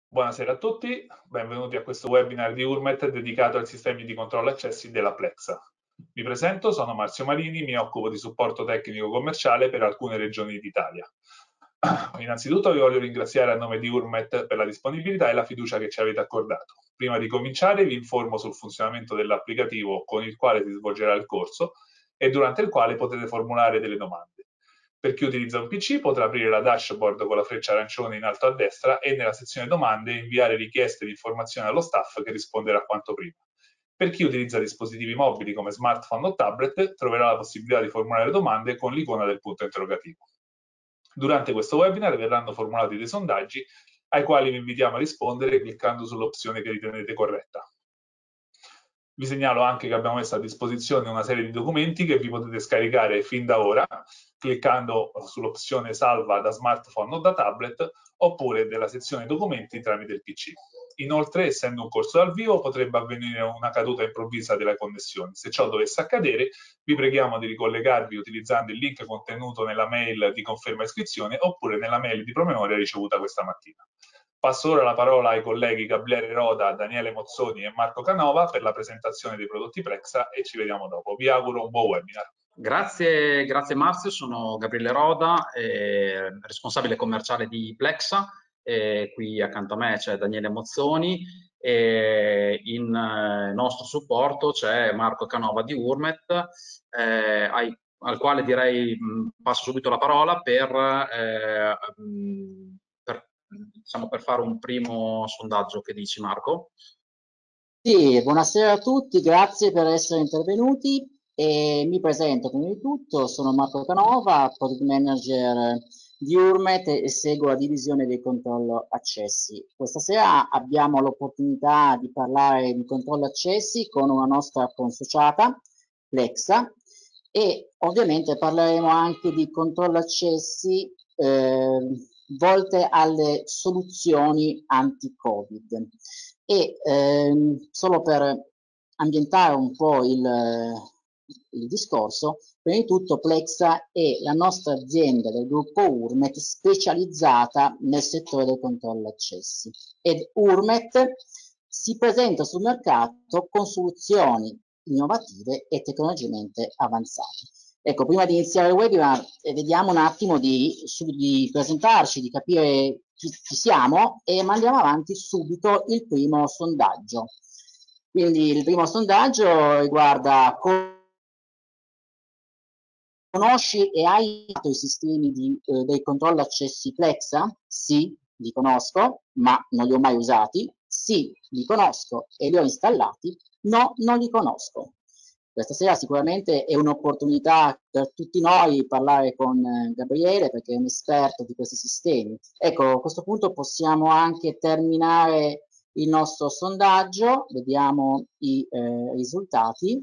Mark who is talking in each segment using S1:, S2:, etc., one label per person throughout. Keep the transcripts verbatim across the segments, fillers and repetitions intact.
S1: Buonasera a tutti, benvenuti a questo webinar di Urmet dedicato ai sistemi di controllo accessi della Plexa. Mi presento, sono Marzio Marini, mi occupo di supporto tecnico commerciale per alcune regioni d'Italia. Innanzitutto vi voglio ringraziare a nome di Urmet per la disponibilità e la fiducia che ci avete accordato. Prima di cominciare vi informo sul funzionamento dell'applicativo con il quale si svolgerà il corso e durante il quale potete formulare delle domande. Per chi utilizza un P C potrà aprire la dashboard con la freccia arancione in alto a destra e nella sezione domande inviare richieste di informazioni allo staff che risponderà quanto prima. Per chi utilizza dispositivi mobili come smartphone o tablet troverà la possibilità di formulare domande con l'icona del punto interrogativo. Durante questo webinar verranno formulati dei sondaggi ai quali vi invitiamo a rispondere cliccando sull'opzione che ritenete corretta. Vi segnalo anche che abbiamo messo a disposizione una serie di documenti che vi potete scaricare fin da ora cliccando sull'opzione salva da smartphone o da tablet oppure della sezione documenti tramite il P C. Inoltre, essendo un corso dal vivo, potrebbe avvenire una caduta improvvisa delle connessioni. Se ciò dovesse accadere, vi preghiamo di ricollegarvi utilizzando il link contenuto nella mail di conferma iscrizione oppure nella mail di promemoria ricevuta questa mattina. Passo ora la parola ai colleghi Gabriele Roda, Daniele Mozzoni e Marco Canova per la presentazione dei prodotti Plexa e ci vediamo dopo. Vi auguro un buon webinar.
S2: Grazie, grazie Marzio, sono Gabriele Roda, eh, responsabile commerciale di Plexa, eh, qui accanto a me c'è Daniele Mozzoni e in eh, nostro supporto c'è Marco Canova di Urmet, eh, ai, al quale direi mh, passo subito la parola per, eh, mh, per, diciamo, per fare un primo sondaggio. Che dici, Marco?
S3: Sì, buonasera a tutti, grazie per essere intervenuti. E mi presento prima di tutto, sono Marco Canova, Product Manager di Urmet e seguo la divisione dei controllo accessi. Questa sera abbiamo l'opportunità di parlare di controllo accessi con una nostra consociata, Plexa, e ovviamente parleremo anche di controllo accessi eh, volte alle soluzioni anti-Covid. E ehm, solo per ambientare un po' il, il discorso, prima di tutto Plexa è la nostra azienda del gruppo Urmet specializzata nel settore del controllo accessi ed Urmet si presenta sul mercato con soluzioni innovative e tecnologicamente avanzate. Ecco, prima di iniziare il webinar eh, vediamo un attimo di, su, di presentarci, di capire chi, chi siamo e mandiamo avanti subito il primo sondaggio. Quindi il primo sondaggio riguarda: conosci e hai i sistemi di, eh, dei controllo accessi Plexa? Sì, li conosco, ma non li ho mai usati. Sì, li conosco e li ho installati. No, non li conosco. Questa sera sicuramente è un'opportunità per tutti noi parlare con eh, Gabriele, perché è un esperto di questi sistemi. Ecco, a questo punto possiamo anche terminare il nostro sondaggio, vediamo i eh, risultati.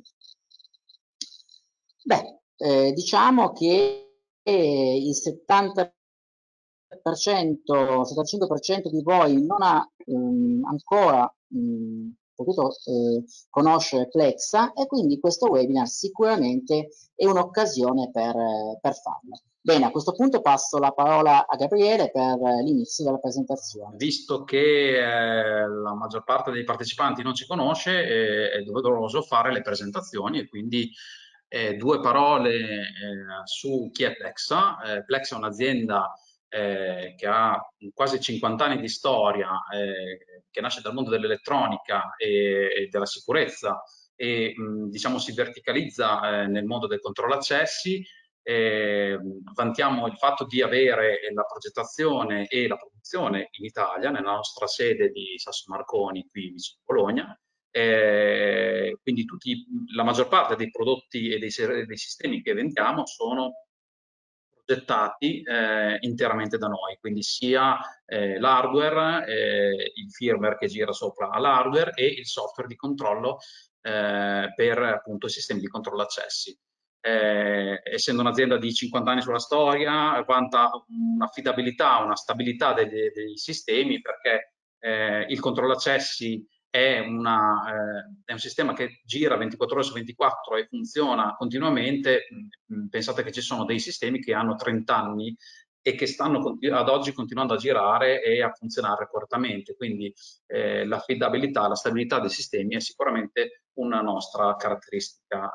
S3: Beh, eh, diciamo che eh, il settanta per cento, settantacinque per cento di voi non ha ehm, ancora mh, potuto eh, conoscere Plexa e quindi questo webinar sicuramente è un'occasione per, eh, per farlo. Bene, a questo punto passo la parola a Gabriele per eh, l'inizio della presentazione.
S2: Visto che eh, la maggior parte dei partecipanti non ci conosce, eh, è doveroso fare le presentazioni e quindi eh, due parole eh, su chi è Plexa. Eh, Plexa è un'azienda eh, che ha quasi cinquanta anni di storia, eh, che nasce dal mondo dell'elettronica e, e della sicurezza e mh, diciamo si verticalizza eh, nel mondo del controllo accessi. Eh, vantiamo il fatto di avere la progettazione e la produzione in Italia, nella nostra sede di Sasso Marconi, qui vicino a Bologna. Eh, quindi tutti, la maggior parte dei prodotti e dei, dei sistemi che vendiamo sono progettati eh, interamente da noi, quindi sia eh, l'hardware, eh, il firmware che gira sopra l'hardware e il software di controllo eh, per appunto i sistemi di controllo accessi. Eh, essendo un'azienda di cinquanta anni sulla storia, vanta un'affidabilità, una stabilità dei, dei sistemi, perché eh, il controllo accessi è, una, eh, è un sistema che gira ventiquattro ore su ventiquattro e funziona continuamente. Pensate che ci sono dei sistemi che hanno trenta anni e che stanno ad oggi continuando a girare e a funzionare correttamente. Quindi eh, l'affidabilità, la stabilità dei sistemi è sicuramente una nostra caratteristica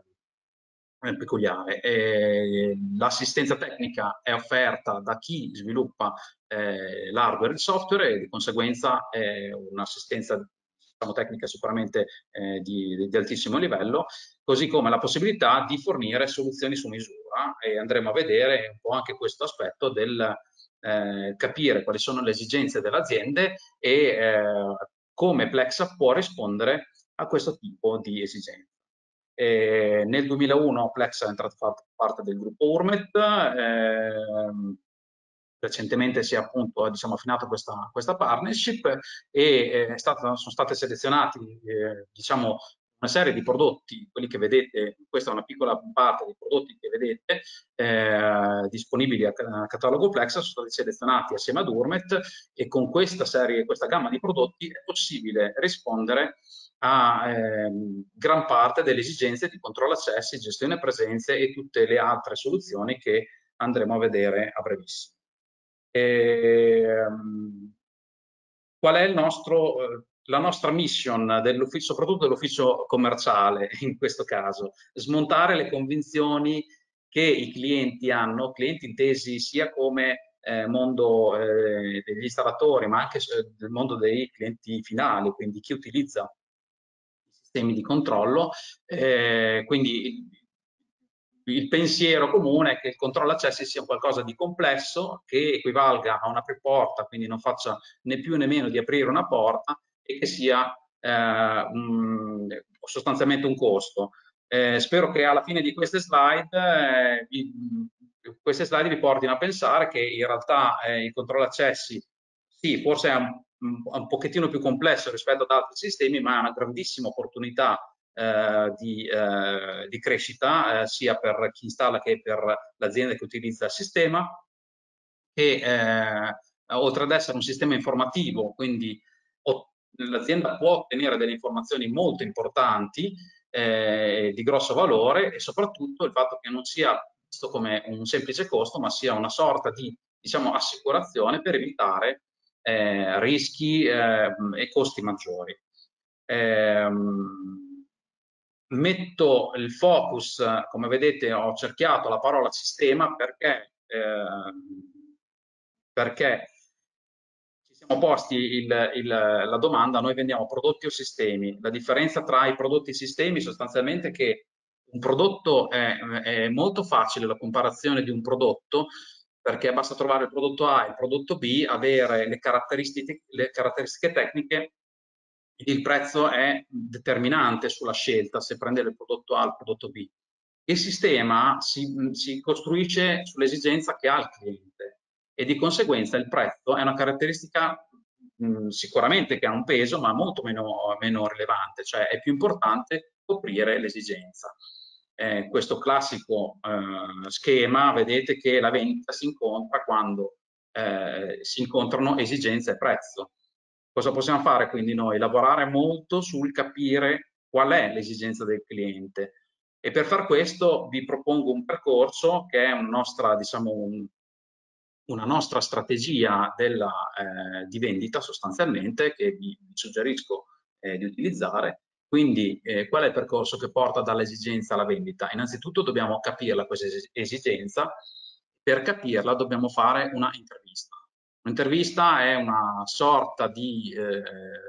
S2: eh, peculiare. L'assistenza tecnica è offerta da chi sviluppa eh, l'hardware e il software e di conseguenza è un'assistenza diciamo, tecnica sicuramente eh, di, di altissimo livello, così come la possibilità di fornire soluzioni su misura, e andremo a vedere un po' anche questo aspetto del eh, capire quali sono le esigenze delle aziende e eh, come Plexa può rispondere a questo tipo di esigenze. E nel duemilauno Plexa è entrato a far parte del gruppo Urmet, ehm, recentemente si è appunto diciamo, affinato questa, questa partnership e è stata, sono state selezionati eh, diciamo, una serie di prodotti, quelli che vedete, questa è una piccola parte dei prodotti che vedete eh, disponibili a, a catalogo Plexa, sono stati selezionati assieme ad Urmet e con questa serie, questa gamma di prodotti è possibile rispondere a eh, gran parte delle esigenze di controllo accessi, gestione presenze e tutte le altre soluzioni che andremo a vedere a brevissimo. E, um, qual è il nostro, eh, la nostra mission, dell'ufficio, soprattutto dell'ufficio commerciale in questo caso? Smontare le convinzioni che i clienti hanno, clienti intesi sia come eh, mondo eh, degli installatori, ma anche eh, del mondo dei clienti finali, quindi chi utilizza i sistemi di controllo. Eh, quindi il pensiero comune è che il controllo accessi sia qualcosa di complesso, che equivalga a una porta, quindi non faccia né più né meno di aprire una porta e che sia eh, un, sostanzialmente un costo. Eh, spero che alla fine di queste slide, eh, vi, queste slide vi portino a pensare che in realtà eh, il controllo accessi sì, forse è un, un pochettino più complesso rispetto ad altri sistemi, ma è una grandissima opportunità Eh, di, eh, di crescita eh, sia per chi installa che per l'azienda che utilizza il sistema, che eh, oltre ad essere un sistema informativo, quindi l'azienda può ottenere delle informazioni molto importanti eh, di grosso valore, e soprattutto il fatto che non sia visto come un semplice costo, ma sia una sorta di diciamo, assicurazione per evitare eh, rischi eh, e costi maggiori. Ehm, Metto il focus, come vedete ho cerchiato la parola sistema perché, eh, perché ci siamo posti il, il, la domanda: noi vendiamo prodotti o sistemi? La differenza tra i prodotti e i sistemi sostanzialmente è che un prodotto è, è molto facile la comparazione di un prodotto, perché basta trovare il prodotto A e il prodotto B, avere le caratteristiche, le caratteristiche tecniche. Il prezzo è determinante sulla scelta se prendere il prodotto A o il prodotto B. Il sistema si, si costruisce sull'esigenza che ha il cliente e di conseguenza il prezzo è una caratteristica mh, sicuramente che ha un peso, ma molto meno, meno rilevante, cioè è più importante coprire l'esigenza. Eh, questo classico eh, schema, vedete che la vendita si incontra quando eh, si incontrano esigenza e prezzo. Cosa possiamo fare quindi noi? Lavorare molto sul capire qual è l'esigenza del cliente, e per far questo vi propongo un percorso che è una nostra, diciamo, un, una nostra strategia della, eh, di vendita sostanzialmente, che vi, vi suggerisco eh, di utilizzare. Quindi eh, qual è il percorso che porta dall'esigenza alla vendita? Innanzitutto dobbiamo capirla questa esigenza, per capirla dobbiamo fare una intervista. Un'intervista è una sorta di, eh,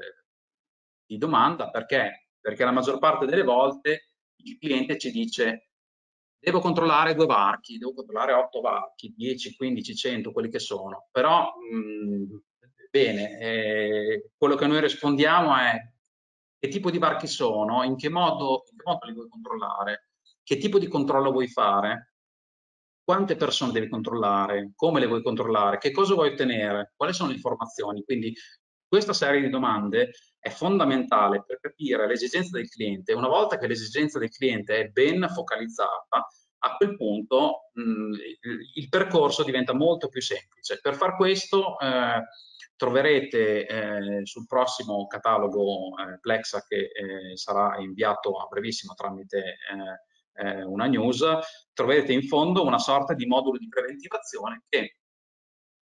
S2: di domanda, perché? Perché la maggior parte delle volte il cliente ci dice: devo controllare due varchi, devo controllare otto varchi, dieci, quindici, cento, quelli che sono. Però, mh, bene, eh, quello che noi rispondiamo è: che tipo di varchi sono? In che modo, in che modo li vuoi controllare? Che tipo di controllo vuoi fare? Quante persone devi controllare? Come le vuoi controllare? Che cosa vuoi ottenere? Quali sono le informazioni? Quindi questa serie di domande è fondamentale per capire l'esigenza del cliente. Una volta che l'esigenza del cliente è ben focalizzata, a quel punto mh, il percorso diventa molto più semplice. Per far questo eh, troverete eh, sul prossimo catalogo eh, Plexa, che eh, sarà inviato a brevissimo tramite eh, una news, troverete in fondo una sorta di modulo di preventivazione che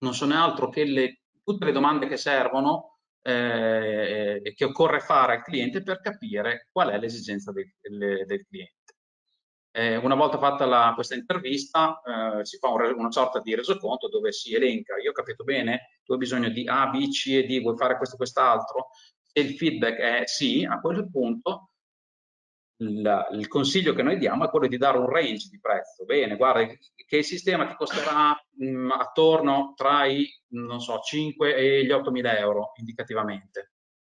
S2: non sono altro che le, tutte le domande che servono eh, e che occorre fare al cliente per capire qual è l'esigenza del, del, del cliente. Eh, una volta fatta la, questa intervista eh, si fa un, una sorta di resoconto dove si elenca: io ho capito bene, tu hai bisogno di A, B, C e D, vuoi fare questo e quest'altro? Se il feedback è sì, a quel punto il, il consiglio che noi diamo è quello di dare un range di prezzo. Bene, guarda che il sistema ti costerà mh, attorno tra i, non so, cinque e gli ottomila euro indicativamente.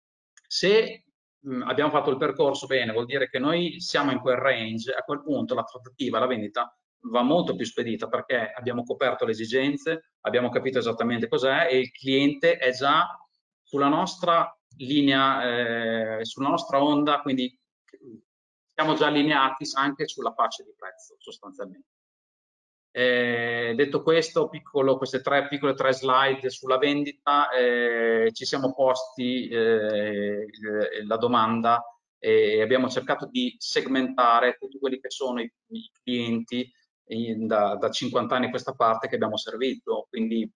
S2: Se mh, abbiamo fatto il percorso bene, vuol dire che noi siamo in quel range, a quel punto la trattativa, la vendita va molto più spedita, perché abbiamo coperto le esigenze, abbiamo capito esattamente cos'è e il cliente è già sulla nostra linea, eh, sulla nostra onda, quindi siamo già allineati anche sulla fascia di prezzo sostanzialmente. Eh, detto questo, piccolo, queste tre piccole tre slide sulla vendita, eh, ci siamo posti eh, la domanda e abbiamo cercato di segmentare tutti quelli che sono i, i clienti in, da, da cinquanta anni a questa parte che abbiamo servito, quindi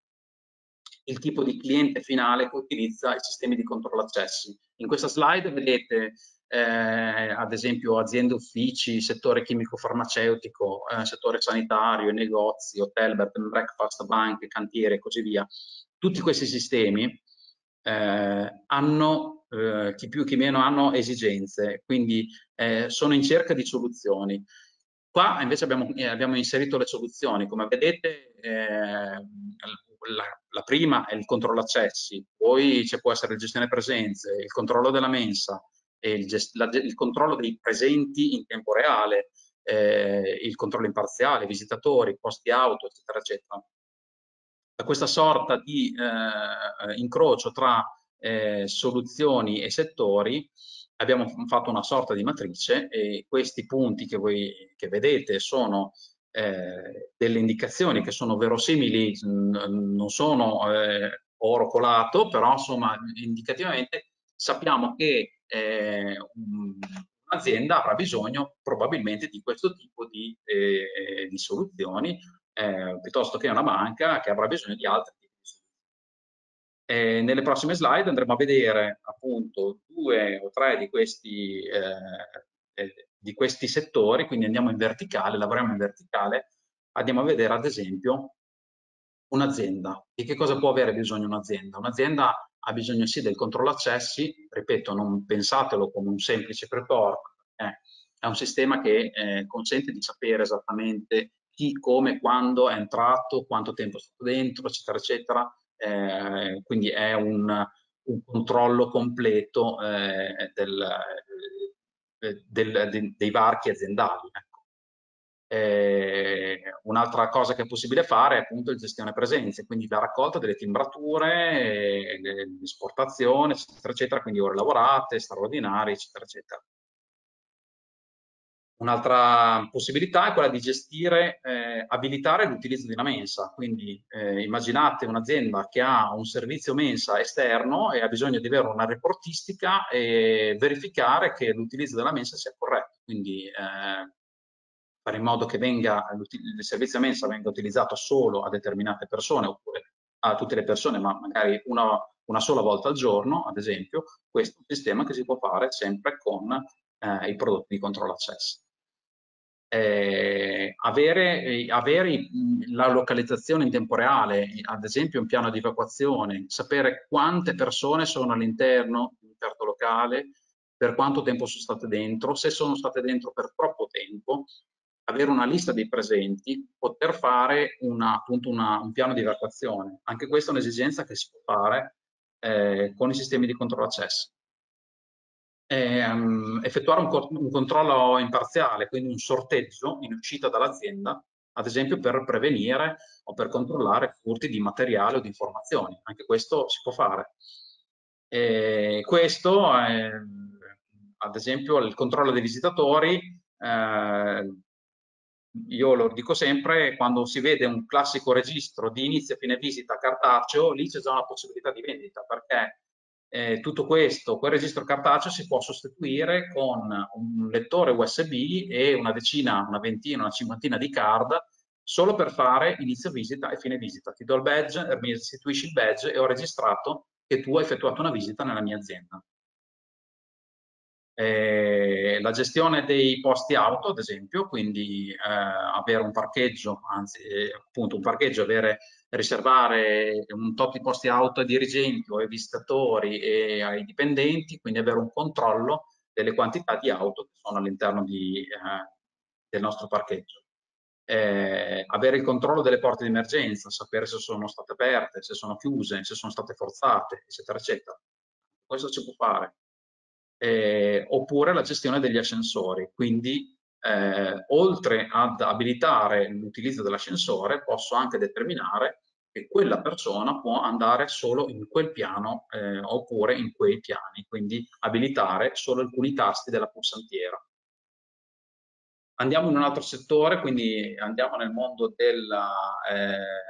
S2: il tipo di cliente finale che utilizza i sistemi di controllo accessi. In questa slide vedete eh, ad esempio aziende, uffici, settore chimico-farmaceutico, eh, settore sanitario, negozi, hotel, bed and breakfast, banche, cantiere e così via. Tutti questi sistemi eh, hanno, eh, chi più chi meno, hanno esigenze, quindi eh, sono in cerca di soluzioni. Qua invece abbiamo, eh, abbiamo inserito le soluzioni. Come vedete, eh, la, la prima è il controllo accessi, poi ci può essere la gestione presenze, il controllo della mensa, e il, la, il controllo dei presenti in tempo reale, eh, il controllo imparziale, visitatori, posti auto, eccetera, eccetera. Da questa sorta di eh, incrocio tra eh, soluzioni e settori abbiamo fatto una sorta di matrice e questi punti che voi che vedete sono eh, delle indicazioni che sono verosimili, non sono eh, oro colato, però insomma indicativamente sappiamo che eh, un'azienda avrà bisogno probabilmente di questo tipo di, eh, di soluzioni, eh, piuttosto che una banca che avrà bisogno di altri tipi di soluzioni. Eh, nelle prossime slide andremo a vedere appunto due o tre di questi, eh, eh, di questi settori, quindi andiamo in verticale, lavoriamo in verticale, andiamo a vedere ad esempio un'azienda. Di che cosa può avere bisogno un'azienda? Un'azienda ha bisogno sì del controllo accessi, ripeto, non pensatelo come un semplice pre-core, eh, è un sistema che eh, consente di sapere esattamente chi, come, quando è entrato, quanto tempo è stato dentro, eccetera, eccetera. Eh, quindi è un, un controllo completo eh, del, del, de, dei varchi aziendali. Ecco. Eh, un'altra cosa che è possibile fare è appunto la gestione presenze, quindi la raccolta delle timbrature, l'esportazione, eccetera, eccetera, quindi ore lavorate, straordinarie, eccetera, eccetera. Un'altra possibilità è quella di gestire, eh, abilitare l'utilizzo di una mensa, quindi eh, immaginate un'azienda che ha un servizio mensa esterno e ha bisogno di avere una reportistica e verificare che l'utilizzo della mensa sia corretto, quindi eh, fare in modo che venga, il servizio mensa venga utilizzato solo a determinate persone oppure a tutte le persone, ma magari una, una sola volta al giorno, ad esempio. Questo è un sistema che si può fare sempre con eh, i prodotti di controllo accesso. Eh, avere, eh, avere la localizzazione in tempo reale, ad esempio un piano di evacuazione, sapere quante persone sono all'interno di un certo locale, per quanto tempo sono state dentro, se sono state dentro per troppo tempo, avere una lista dei presenti, poter fare una, appunto una, un piano di evacuazione. Anche questa è un'esigenza che si può fare eh, con i sistemi di controllo accesso. Eh, um, effettuare un, co un controllo imparziale, quindi un sorteggio in uscita dall'azienda, ad esempio per prevenire o per controllare furti di materiale o di informazioni. Anche questo si può fare. E questo, è, ad esempio, il controllo dei visitatori, eh, io lo dico sempre, quando si vede un classico registro di inizio e fine visita cartaceo, lì c'è già una possibilità di vendita, perché eh, tutto questo, quel registro cartaceo si può sostituire con un lettore U S B e una decina, una ventina, una cinquantina di card solo per fare inizio visita e fine visita. Ti do il badge, mi restituisci il badge e ho registrato che tu hai effettuato una visita nella mia azienda. Eh, la gestione dei posti auto, ad esempio, quindi eh, avere un parcheggio, anzi eh, appunto un parcheggio, avere, riservare un tot di posti auto ai dirigenti o ai visitatori e ai dipendenti, quindi avere un controllo delle quantità di auto che sono all'interno eh, del nostro parcheggio. Eh, avere il controllo delle porte di emergenza, sapere se sono state aperte, se sono chiuse, se sono state forzate, eccetera, eccetera. Questo si può fare. Eh, oppure la gestione degli ascensori, quindi eh, oltre ad abilitare l'utilizzo dell'ascensore posso anche determinare che quella persona può andare solo in quel piano eh, oppure in quei piani, quindi abilitare solo alcuni tasti della pulsantiera. Andiamo in un altro settore, quindi andiamo nel mondo della, eh,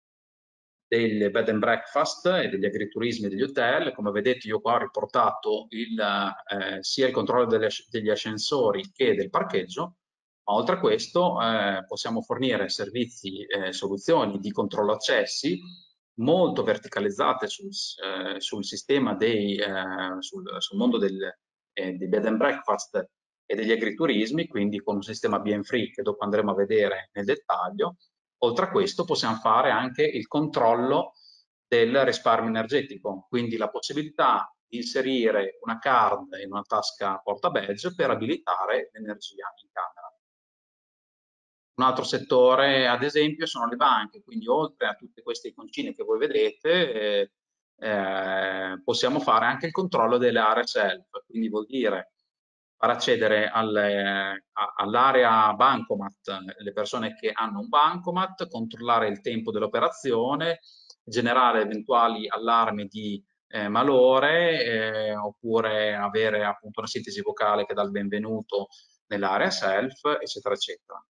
S2: del bed and breakfast e degli agriturismi e degli hotel. Come vedete io qua ho riportato il, eh, sia il controllo delle, degli ascensori che del parcheggio, ma oltre a questo eh, possiamo fornire servizi e eh, soluzioni di controllo accessi molto verticalizzate sul, eh, sul sistema dei, eh, sul, sul mondo del, eh, dei bed and breakfast e degli agriturismi, quindi con un sistema B M free che dopo andremo a vedere nel dettaglio. Oltre a questo possiamo fare anche il controllo del risparmio energetico, quindi la possibilità di inserire una card in una tasca porta badge per abilitare l'energia in camera. Un altro settore, ad esempio, sono le banche, quindi oltre a tutte queste iconcine che voi vedete, eh, eh, possiamo fare anche il controllo delle aree self, quindi vuol dire far accedere all'area bancomat le persone che hanno un bancomat, controllare il tempo dell'operazione, generare eventuali allarmi di eh, malore, eh, oppure avere appunto una sintesi vocale che dà il benvenuto nell'area self, eccetera, eccetera.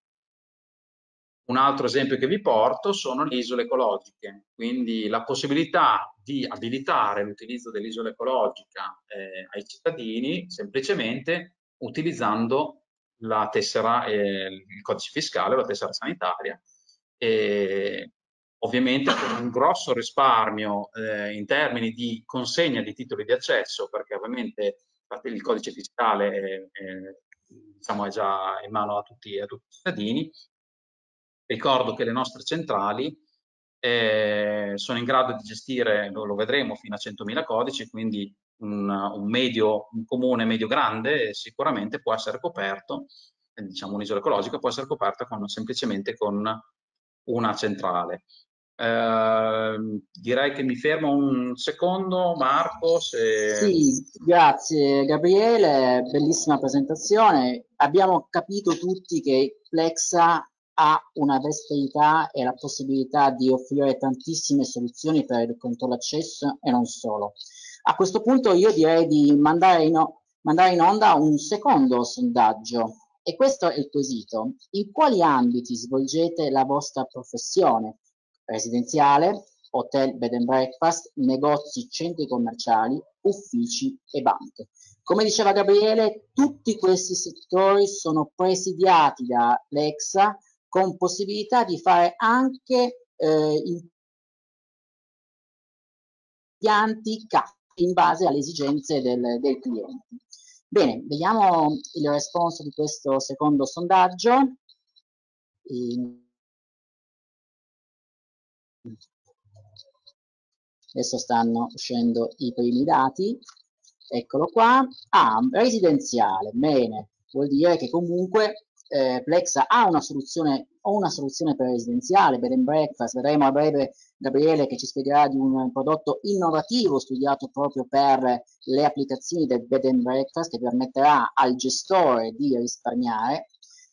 S2: Un altro esempio che vi porto sono le isole ecologiche, quindi la possibilità di abilitare l'utilizzo dell'isola ecologica eh, ai cittadini semplicemente utilizzando la tessera, eh, il codice fiscale o la tessera sanitaria. E ovviamente con un grosso risparmio eh, in termini di consegna di titoli di accesso, perché ovviamente il codice fiscale è, è, diciamo, è già in mano a tutti, a tutti i cittadini. Ricordo che le nostre centrali eh, sono in grado di gestire, lo, lo vedremo, fino a centomila codici, quindi un, un medio, un comune medio-grande sicuramente può essere coperto, eh, diciamo un'isola ecologica può essere coperta con, semplicemente con una centrale. Eh, direi che mi fermo un secondo, Marco. Se...
S3: Sì, grazie Gabriele, bellissima presentazione. Abbiamo capito tutti che Plexa ha una versatilità e la possibilità di offrire tantissime soluzioni per il controllo accesso e non solo. A questo punto io direi di mandare in, mandare in onda un secondo sondaggio e questo è il quesito. In quali ambiti svolgete la vostra professione? Residenziale, hotel, bed and breakfast, negozi, centri commerciali, uffici e banche. Come diceva Gabriele, tutti questi settori sono presidiati da Plexa con possibilità di fare anche eh, impianti in base alle esigenze del, del cliente. Bene, vediamo il responso di questo secondo sondaggio. E... Adesso stanno uscendo i primi dati. Eccolo qua. Ah, residenziale. Bene, vuol dire che comunque eh, Plexa ha una soluzione, o una soluzione per residenziale, bed and breakfast. Vedremo a breve Gabriele che ci spiegherà di un prodotto innovativo studiato proprio per le applicazioni del bed and breakfast che permetterà al gestore di risparmiare.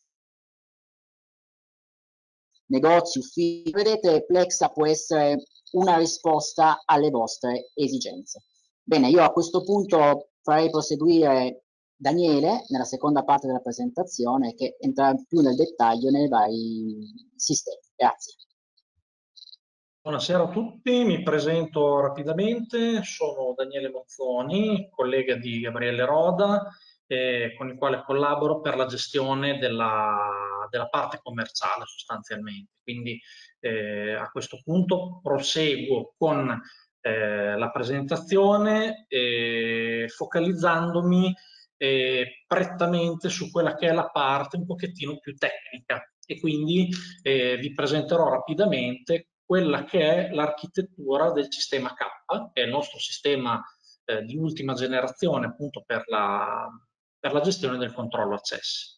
S3: Negozi, uffici, vedete, Plexa può essere una risposta alle vostre esigenze. Bene, io a questo punto farei proseguire Daniele nella seconda parte della presentazione che entrerà più nel dettaglio nei vari sistemi. Grazie.
S4: Buonasera a tutti, mi presento rapidamente, sono Daniele Mozzoni, collega di Gabriele Roda, eh, con il quale collaboro per la gestione della, della parte commerciale sostanzialmente. Quindi eh, a questo punto proseguo con eh, la presentazione eh, focalizzandomi eh, prettamente su quella che è la parte un pochettino più tecnica, e quindi eh, vi presenterò rapidamente quella che è l'architettura del sistema K, che è il nostro sistema eh, di ultima generazione appunto per la, per la gestione del controllo accessi.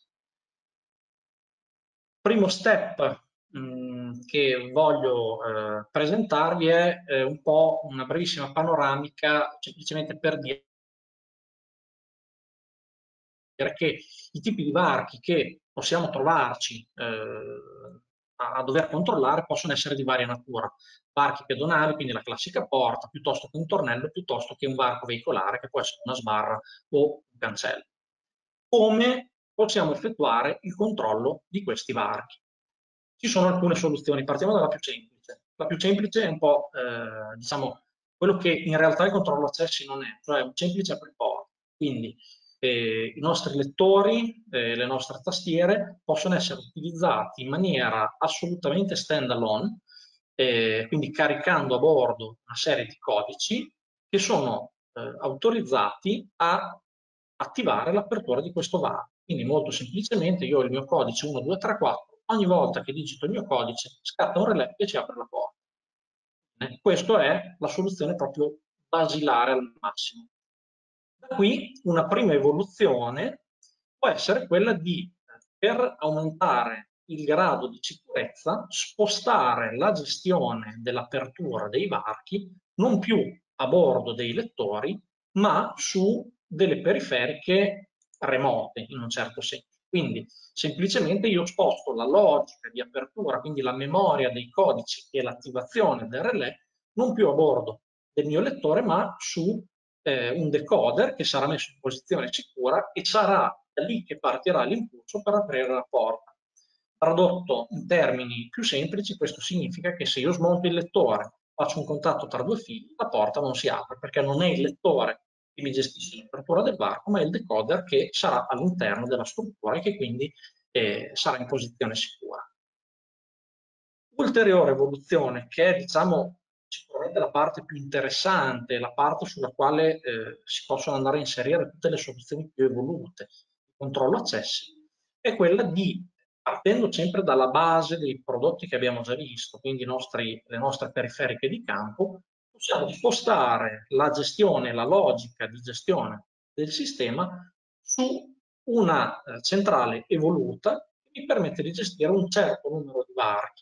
S4: Primo step mh, che voglio eh, presentarvi è eh, un po' una brevissima panoramica, semplicemente per dire che i tipi di varchi che possiamo trovarci eh, a, a dover controllare possono essere di varia natura. Varchi pedonali, quindi la classica porta, piuttosto che un tornello, piuttosto che un varco veicolare, che può essere una sbarra o un cancello. Come possiamo effettuare il controllo di questi varchi? Ci sono alcune soluzioni, partiamo dalla più semplice. La più semplice è un po', eh, diciamo, quello che in realtà il controllo accessi non è, cioè un semplice apriporta. Quindi eh, i nostri lettori, eh, le nostre tastiere possono essere utilizzati in maniera assolutamente stand-alone, eh, quindi caricando a bordo una serie di codici che sono eh, autorizzati a attivare l'apertura di questo varco. Quindi molto semplicemente io ho il mio codice uno, due, tre, quattro, ogni volta che digito il mio codice scatta un relè e ci apre la porta. Eh, questa è la soluzione proprio basilare al massimo. Da qui una prima evoluzione può essere quella di, per aumentare il grado di sicurezza, spostare la gestione dell'apertura dei varchi non più a bordo dei lettori, ma su delle periferiche remote in un certo senso. Quindi semplicemente io sposto la logica di apertura, quindi la memoria dei codici e l'attivazione del relè, non più a bordo del mio lettore, ma su eh, un decoder che sarà messo in posizione sicura e sarà da lì che partirà l'impulso per aprire la porta. Tradotto in termini più semplici, questo significa che se io smonto il lettore, faccio un contatto tra due fili, la porta non si apre, perché non è il lettore che mi gestisce l'apertura del varco, ma è il decoder che sarà all'interno della struttura e che quindi eh, sarà in posizione sicura. Ulteriore evoluzione, che è diciamo sicuramente la parte più interessante, la parte sulla quale eh, si possono andare a inserire tutte le soluzioni più evolute di controllo accessi, è quella di, partendo sempre dalla base dei prodotti che abbiamo già visto, quindi i nostri, le nostre periferiche di campo, possiamo spostare la gestione, la logica di gestione del sistema su una eh, centrale evoluta che mi permette di gestire un certo numero di varchi.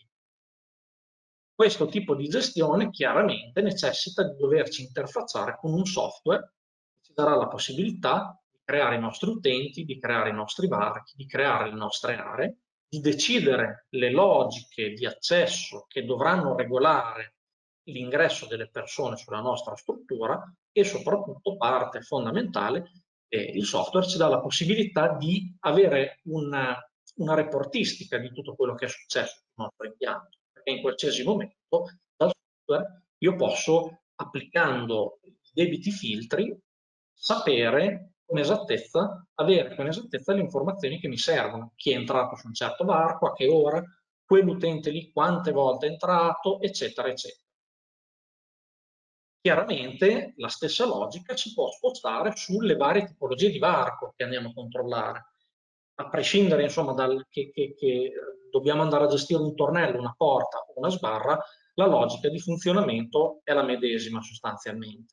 S4: Questo tipo di gestione chiaramente necessita di doverci interfacciare con un software che ci darà la possibilità di creare i nostri utenti, di creare i nostri varchi, di creare le nostre aree, di decidere le logiche di accesso che dovranno regolare l'ingresso delle persone sulla nostra struttura e soprattutto, parte fondamentale, eh, il software ci dà la possibilità di avere una, una reportistica di tutto quello che è successo sul nostro impianto. In qualsiasi momento dal software io posso, applicando i debiti filtri, sapere con esattezza, avere con esattezza le informazioni che mi servono, chi è entrato su un certo varco, a che ora, quell'utente lì quante volte è entrato, eccetera, eccetera. Chiaramente la stessa logica ci può spostare sulle varie tipologie di varco che andiamo a controllare, a prescindere insomma dal che, che, che dobbiamo andare a gestire un tornello, una porta o una sbarra, la logica di funzionamento è la medesima sostanzialmente.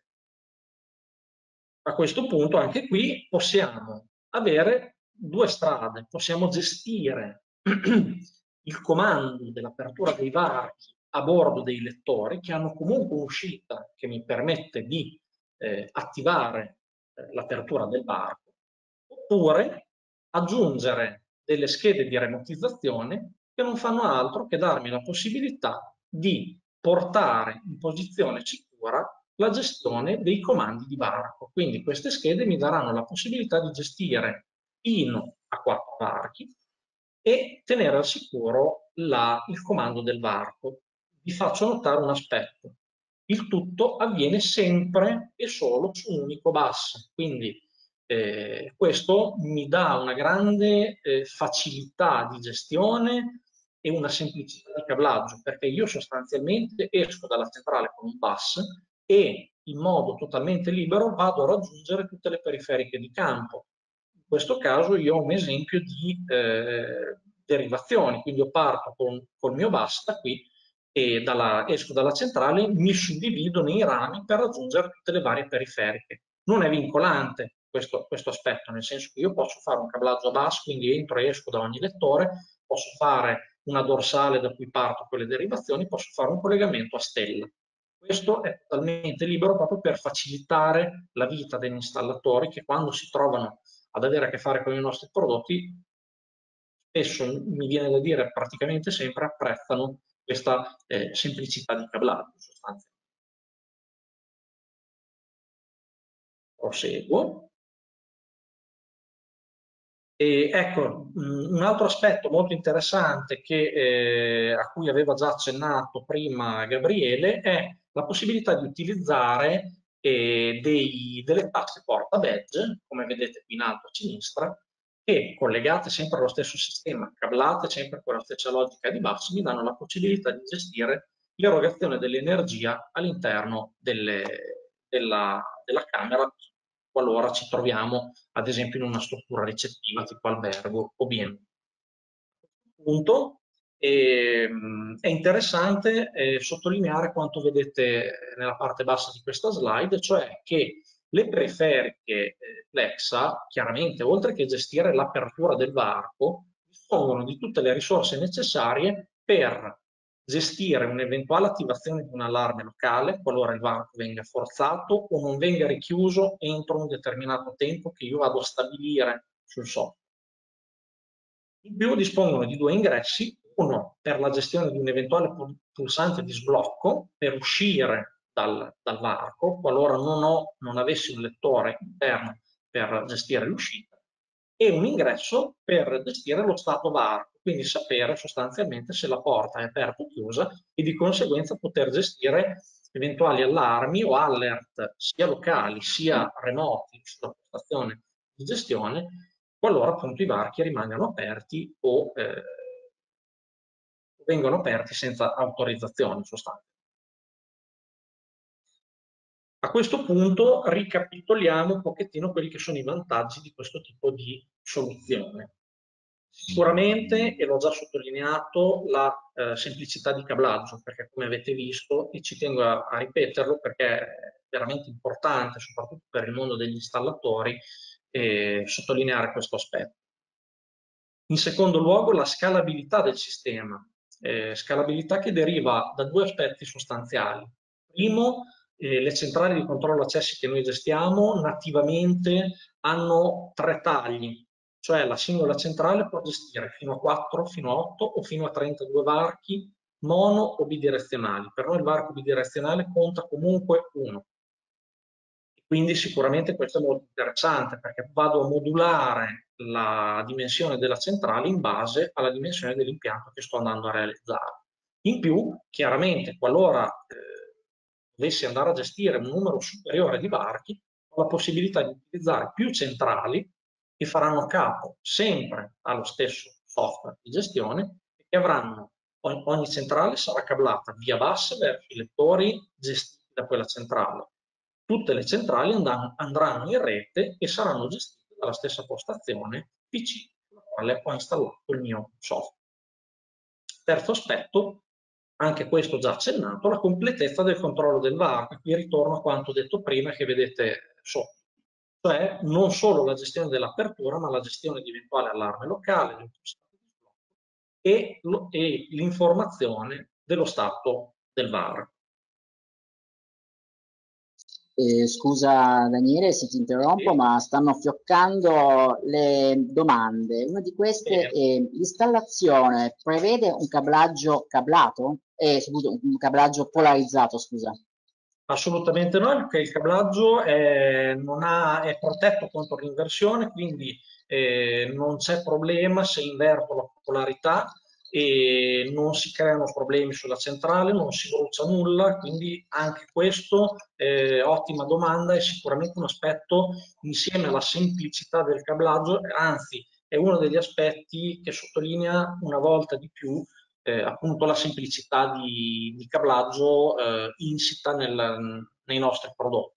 S4: A questo punto anche qui possiamo avere due strade, possiamo gestire il comando dell'apertura dei varchi a bordo dei lettori che hanno comunque un'uscita che mi permette di eh, attivare eh, l'apertura del varco, oppure aggiungere delle schede di remotizzazione che non fanno altro che darmi la possibilità di portare in posizione sicura la gestione dei comandi di varco. Quindi queste schede mi daranno la possibilità di gestire fino a quattro varchi e tenere al sicuro la, il comando del varco. Vi faccio notare un aspetto. Il tutto avviene sempre e solo su un unico bus, quindi Eh, questo mi dà una grande eh, facilità di gestione e una semplicità di cablaggio, perché io sostanzialmente esco dalla centrale con un bus e in modo totalmente libero vado a raggiungere tutte le periferiche di campo. In questo caso io ho un esempio di eh, derivazioni, quindi io parto con il mio bus da qui e dalla, esco dalla centrale, mi suddivido nei rami per raggiungere tutte le varie periferiche. Non è vincolante questo, questo aspetto, nel senso che io posso fare un cablaggio a bus, quindi entro e esco da ogni lettore, posso fare una dorsale da cui parto con le derivazioni, posso fare un collegamento a stella. Questo è totalmente libero proprio per facilitare la vita degli installatori che quando si trovano ad avere a che fare con i nostri prodotti, spesso mi viene da dire praticamente sempre apprezzano questa eh, semplicità di cablaggio sostanzialmente. Proseguo. E ecco, un altro aspetto molto interessante che, eh, a cui aveva già accennato prima Gabriele è la possibilità di utilizzare eh, dei, delle taste porta badge, come vedete qui in alto a sinistra, che collegate sempre allo stesso sistema, cablate sempre con la stessa logica di bus, mi danno la possibilità di gestire l'erogazione dell'energia all'interno della, della camera, qualora ci troviamo ad esempio in una struttura ricettiva tipo albergo o B and B. Punto. E, è interessante eh, sottolineare quanto vedete nella parte bassa di questa slide, cioè che le periferiche eh, Plexa, chiaramente, oltre che gestire l'apertura del varco, dispongono di tutte le risorse necessarie per gestire un'eventuale attivazione di un allarme locale qualora il varco venga forzato o non venga richiuso entro un determinato tempo che io vado a stabilire sul software. In più dispongono di due ingressi, uno per la gestione di un eventuale pulsante di sblocco per uscire dal, dal varco qualora non, ho, non avessi un lettore interno per gestire l'uscita, e un ingresso per gestire lo stato varco, quindi sapere sostanzialmente se la porta è aperta o chiusa e di conseguenza poter gestire eventuali allarmi o alert sia locali sia remoti sulla postazione di gestione qualora appunto i varchi rimangano aperti o eh, vengono aperti senza autorizzazione sostanzialmente. A questo punto ricapitoliamo un pochettino quelli che sono i vantaggi di questo tipo di soluzione. Sicuramente, e l'ho già sottolineato, la eh, semplicità di cablaggio, perché come avete visto, e ci tengo a, a ripeterlo perché è veramente importante, soprattutto per il mondo degli installatori, eh, sottolineare questo aspetto. In secondo luogo, la scalabilità del sistema, eh, scalabilità che deriva da due aspetti sostanziali. Primo, eh, le centrali di controllo accessi che noi gestiamo nativamente hanno tre tagli, cioè la singola centrale può gestire fino a quattro, fino a otto o fino a trentadue varchi mono o bidirezionali. Per noi il varco bidirezionale conta comunque uno. Quindi sicuramente questo è molto interessante perché vado a modulare la dimensione della centrale in base alla dimensione dell'impianto che sto andando a realizzare. In più, chiaramente, qualora eh, dovessi andare a gestire un numero superiore di varchi, ho la possibilità di utilizzare più centrali che faranno capo sempre allo stesso software di gestione e che avranno, ogni centrale sarà cablata via bus verso i lettori gestiti da quella centrale. Tutte le centrali andranno in rete e saranno gestite dalla stessa postazione P C sulla quale ho installato il mio software. Terzo aspetto, anche questo già accennato, la completezza del controllo del varco. Qui ritorno a quanto detto prima che vedete sotto, cioè non solo la gestione dell'apertura, ma la gestione di eventuale allarme locale e, e l'informazione dello stato del varco.
S3: Eh, scusa Daniele se ti interrompo, sì, ma stanno fioccando le domande. Una di queste sì. È: l'installazione prevede un cablaggio cablato? Eh, scusa, un cablaggio polarizzato, scusa.
S4: Assolutamente no, perché il cablaggio è, non ha, è protetto contro l'inversione, quindi eh, non c'è problema se inverto la polarità e non si creano problemi sulla centrale, non si brucia nulla, quindi anche questo, eh, ottima domanda, è sicuramente un aspetto insieme alla semplicità del cablaggio, anzi è uno degli aspetti che sottolinea una volta di più eh, appunto la semplicità di, di cablaggio eh, insita nel, nei nostri prodotti.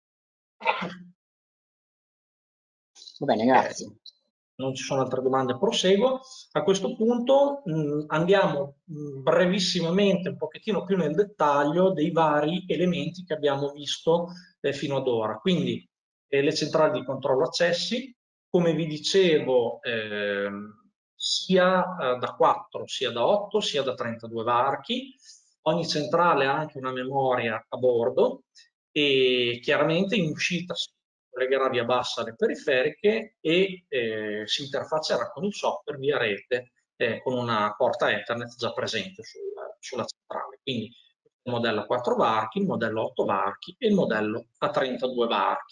S3: Va bene, grazie.
S4: Okay. Non ci sono altre domande, proseguo. A questo punto mh, andiamo mh, brevissimamente, un pochettino più nel dettaglio, dei vari elementi che abbiamo visto eh, fino ad ora. Quindi eh, le centrali di controllo accessi, come vi dicevo, eh, sia eh, da quattro, sia da otto, sia da trentadue varchi. Ogni centrale ha anche una memoria a bordo e chiaramente in uscita collegherà via bassa le periferiche e eh, si interfaccerà con il software via rete eh, con una porta Ethernet già presente sul, sulla centrale. Quindi il modello a quattro varchi, il modello a otto varchi e il modello a trentadue varchi.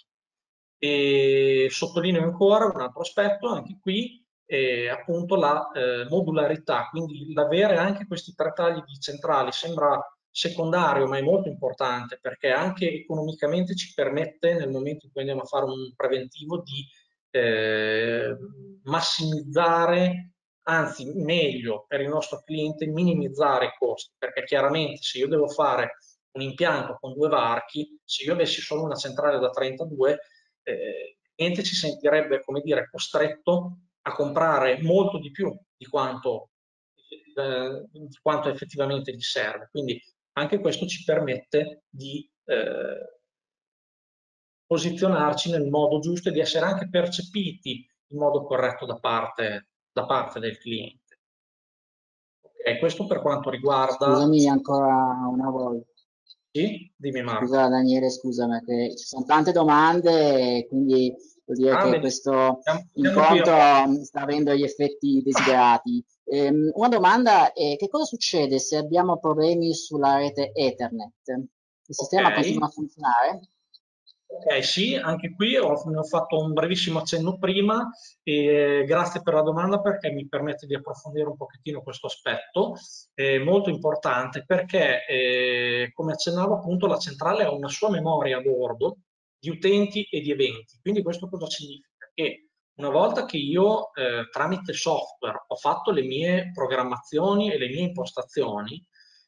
S4: E sottolineo ancora un altro aspetto, anche qui, eh, appunto la eh, modularità, quindi l'avere anche questi tre tagli di centrali sembra secondario, ma è molto importante perché anche economicamente ci permette, nel momento in cui andiamo a fare un preventivo, di eh, massimizzare, anzi meglio per il nostro cliente, minimizzare i costi, perché chiaramente se io devo fare un impianto con due varchi, se io avessi solo una centrale da trentadue, eh, il cliente ci sentirebbe, come dire, costretto a comprare molto di più di quanto, eh, di quanto effettivamente gli serve. Quindi anche questo ci permette di eh, posizionarci nel modo giusto e di essere anche percepiti in modo corretto da parte, da parte del cliente. Ok, questo per quanto riguarda...
S3: Scusami ancora una volta.
S4: Sì, dimmi Marco.
S3: Scusa Daniele, scusami, che ci sono tante domande, quindi vuol dire
S4: Ah,
S3: che
S4: bene.
S3: questo
S4: Siamo, siamo
S3: incontro sta avendo gli effetti desiderati. Ehm, una domanda è: che cosa succede se abbiamo problemi sulla rete Ethernet? Il sistema
S4: Ok.
S3: continua a funzionare?
S4: Ok, sì, anche qui ho, ho fatto un brevissimo accenno prima e grazie per la domanda perché mi permette di approfondire un pochettino questo aspetto, eh, molto importante perché, eh, come accennavo appunto, la centrale ha una sua memoria a bordo di utenti e di eventi. Quindi questo cosa significa? Che una volta che io eh, tramite software ho fatto le mie programmazioni e le mie impostazioni,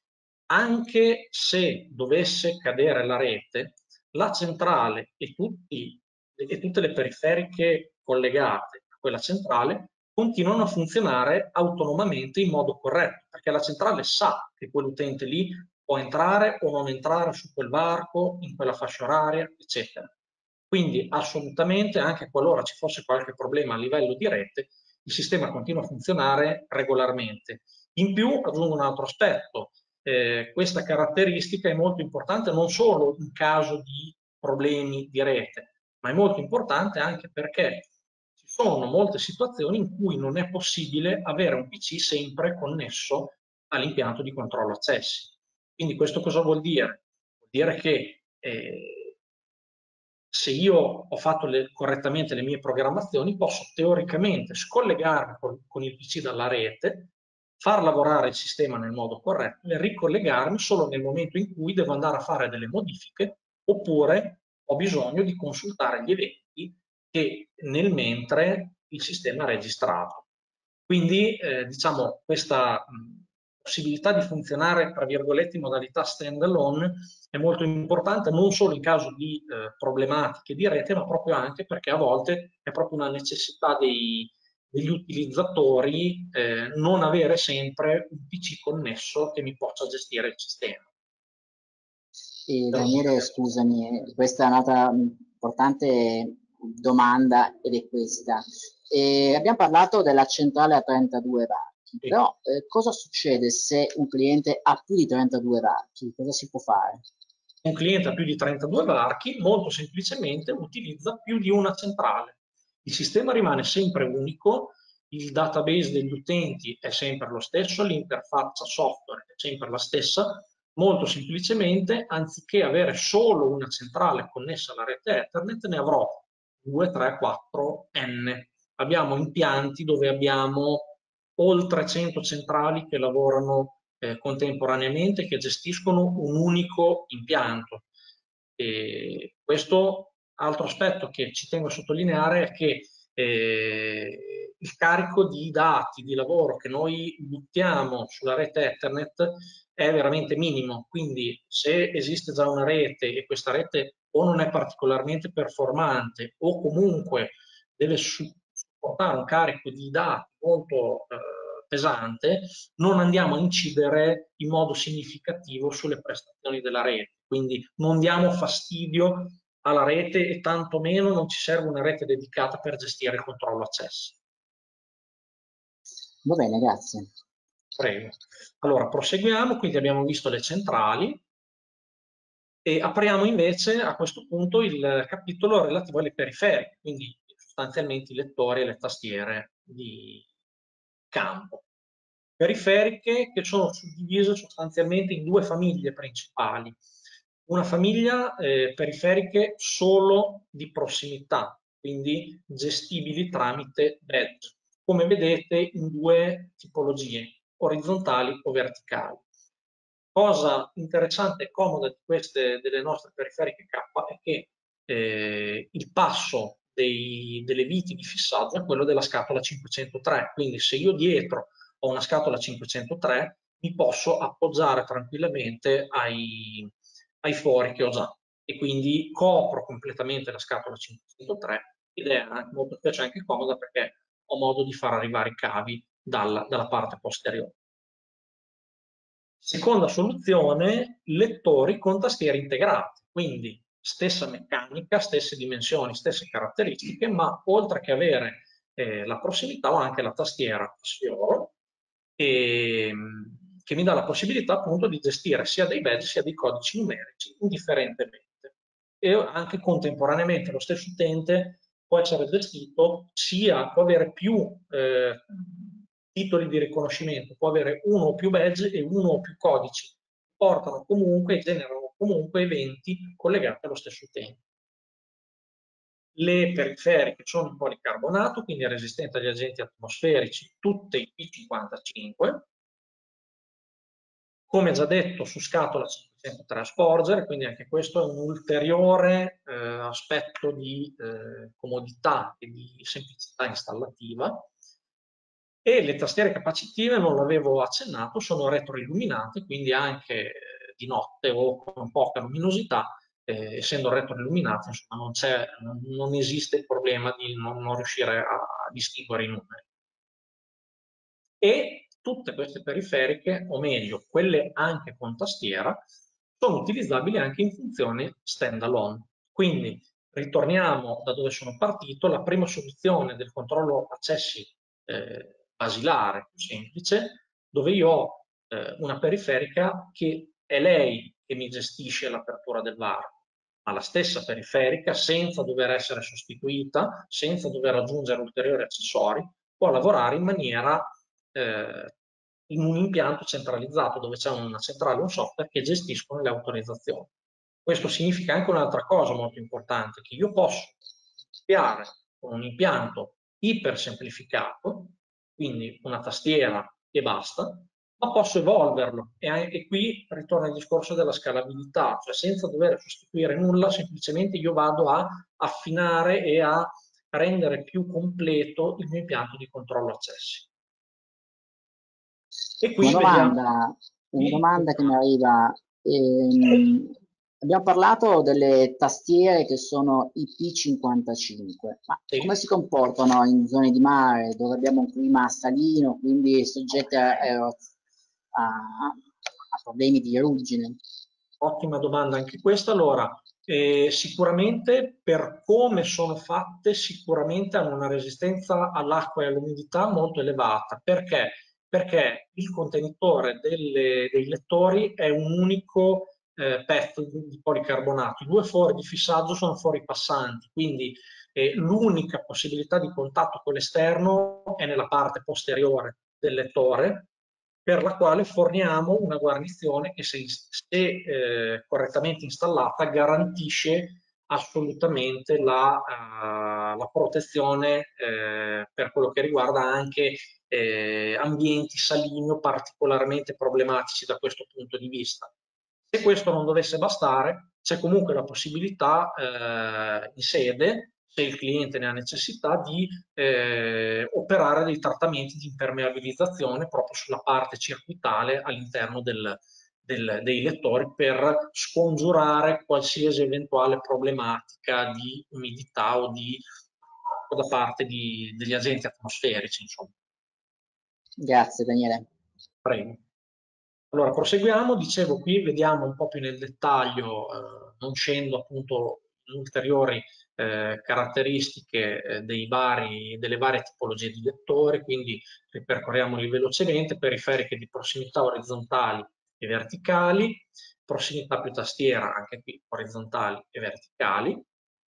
S4: anche se dovesse cadere la rete, la centrale e, tutti, e tutte le periferiche collegate a quella centrale continuano a funzionare autonomamente in modo corretto, perché la centrale sa che quell'utente lì può entrare o non entrare su quel varco, in quella fascia oraria, eccetera. Quindi assolutamente, anche qualora ci fosse qualche problema a livello di rete, il sistema continua a funzionare regolarmente. In più, aggiungo un altro aspetto, eh, questa caratteristica è molto importante non solo in caso di problemi di rete, ma è molto importante anche perché ci sono molte situazioni in cui non è possibile avere un P C sempre connesso all'impianto di controllo accessi. Quindi questo cosa vuol dire? Vuol dire che eh, se io ho fatto le, correttamente le mie programmazioni, posso teoricamente scollegarmi con, con il P C dalla rete, far lavorare il sistema nel modo corretto e ricollegarmi solo nel momento in cui devo andare a fare delle modifiche oppure ho bisogno di consultare gli eventi che nel mentre il sistema ha registrato. Quindi eh, diciamo questa mh, possibilità di funzionare tra virgolette in modalità stand alone è molto importante non solo in caso di eh, problematiche di rete, ma proprio anche perché a volte è proprio una necessità dei, degli utilizzatori eh, non avere sempre un P C connesso che mi possa gestire il sistema.
S3: E Daniele, scusami, questa è un'altra importante domanda ed è questa. E abbiamo parlato della centrale a trentadue varchi,
S4: Sì.
S3: però eh, cosa succede se un cliente ha più di trentadue varchi? Cosa si può fare?
S4: Un cliente ha più di trentadue varchi, molto semplicemente utilizza più di una centrale. Il sistema rimane sempre unico, il database degli utenti è sempre lo stesso, l'interfaccia software è sempre la stessa, molto semplicemente, anziché avere solo una centrale connessa alla rete Ethernet, ne avrò due, tre, quattro, n. Abbiamo impianti dove abbiamo oltre cento centrali che lavorano eh, contemporaneamente, che gestiscono un unico impianto. E questo altro aspetto che ci tengo a sottolineare è che eh, il carico di dati di lavoro che noi buttiamo sulla rete Ethernet è veramente minimo, quindi se esiste già una rete e questa rete o non è particolarmente performante o comunque deve supportare un carico di dati molto eh, pesante, non andiamo a incidere in modo significativo sulle prestazioni della rete, quindi non diamo fastidio alla rete e tantomeno non ci serve una rete dedicata per gestire il controllo accessi.
S3: Va bene, grazie.
S4: Prego. Allora, proseguiamo, quindi abbiamo visto le centrali e apriamo invece a questo punto il capitolo relativo alle periferiche, quindi sostanzialmente i lettori e le tastiere di campo. Periferiche che sono suddivise sostanzialmente in due famiglie principali. Una famiglia eh, periferiche solo di prossimità, quindi gestibili tramite badge, come vedete in due tipologie, orizzontali o verticali. Cosa interessante e comoda di queste delle nostre periferiche K è che eh, il passo dei, delle viti di fissaggio è quello della scatola cinquecentotré, quindi se io dietro ho una scatola cinquecentotré mi posso appoggiare tranquillamente ai, ai fori che ho già e quindi copro completamente la scatola cinquecentotré ed è anche molto piace anche comoda perché ho modo di far arrivare i cavi dalla, dalla parte posteriore. Seconda soluzione, lettori con tastiere integrate, quindi stessa meccanica, stesse dimensioni, stesse caratteristiche, ma oltre che avere eh, la prossimità ho anche la tastiera Sfioro e, che mi dà la possibilità appunto di gestire sia dei badge sia dei codici numerici indifferentemente. E anche contemporaneamente lo stesso utente può essere gestito sia, può avere più eh, titoli di riconoscimento, può avere uno o più badge e uno o più codici, portano comunque e generano comunque eventi collegati allo stesso utente. Le periferiche sono in policarbonato, quindi resistenti agli agenti atmosferici, tutte i P cinquantacinque. Come già detto, su scatola cinquecentotré Sporger, quindi anche questo è un ulteriore eh, aspetto di eh, comodità e di semplicità installativa. E le tastiere capacitive, non l'avevo accennato, sono retroilluminate, quindi anche eh, di notte o con poca luminosità, eh, essendo retroilluminate, insomma, non, c'è, non, non esiste il problema di non, non riuscire a, a distinguere i numeri. E tutte queste periferiche, o meglio, quelle anche con tastiera, sono utilizzabili anche in funzione standalone. Quindi ritorniamo da dove sono partito, la prima soluzione del controllo accessi eh, basilare, più semplice, dove io ho eh, una periferica che è lei che mi gestisce l'apertura del varco, ma la stessa periferica, senza dover essere sostituita, senza dover aggiungere ulteriori accessori, può lavorare in maniera eh, in un impianto centralizzato dove c'è una centrale, un software che gestiscono le autorizzazioni. Questo significa anche un'altra cosa molto importante, che io posso iniziare con un impianto iper semplificato, quindi una tastiera e basta, ma posso evolverlo e, e qui ritorna il discorso della scalabilità, cioè senza dover sostituire nulla, semplicemente io vado a affinare e a rendere più completo il mio impianto di controllo accessi. E qui
S3: una domanda,
S4: vediamo...
S3: una domanda che mi arriva. Ehm, abbiamo parlato delle tastiere che sono I P cinquantacinque, ma
S4: Sì.
S3: come si comportano in zone di mare dove abbiamo un clima salino, quindi soggette a, a, a problemi di ruggine?
S4: Ottima domanda anche questa. Allora, eh, sicuramente per come sono fatte, sicuramente hanno una resistenza all'acqua e all'umidità molto elevata. Perché? Perché il contenitore delle, dei lettori è un unico eh, pezzo di, di policarbonato. I due fori di fissaggio sono fori passanti, quindi eh, l'unica possibilità di contatto con l'esterno è nella parte posteriore del lettore, per la quale forniamo una guarnizione che se, se eh, correttamente installata garantisce assolutamente la, uh, la protezione eh, per quello che riguarda anche eh, ambienti salini o particolarmente problematici da questo punto di vista. Se questo non dovesse bastare, c'è comunque la possibilità eh, in sede, se il cliente ne ha necessità, di eh, operare dei trattamenti di impermeabilizzazione proprio sulla parte circuitale all'interno del, del, dei lettori per scongiurare qualsiasi eventuale problematica di umidità o di o da parte di, degli agenti atmosferici, insomma.
S3: Grazie Daniele.
S4: Prego. Allora, proseguiamo. Dicevo, qui vediamo un po' più nel dettaglio, eh, non scendo appunto in ulteriori eh, caratteristiche eh, dei vari, delle varie tipologie di lettori, quindi ripercorriamoli velocemente: periferiche di prossimità orizzontali e verticali, prossimità più tastiera, anche qui orizzontali e verticali.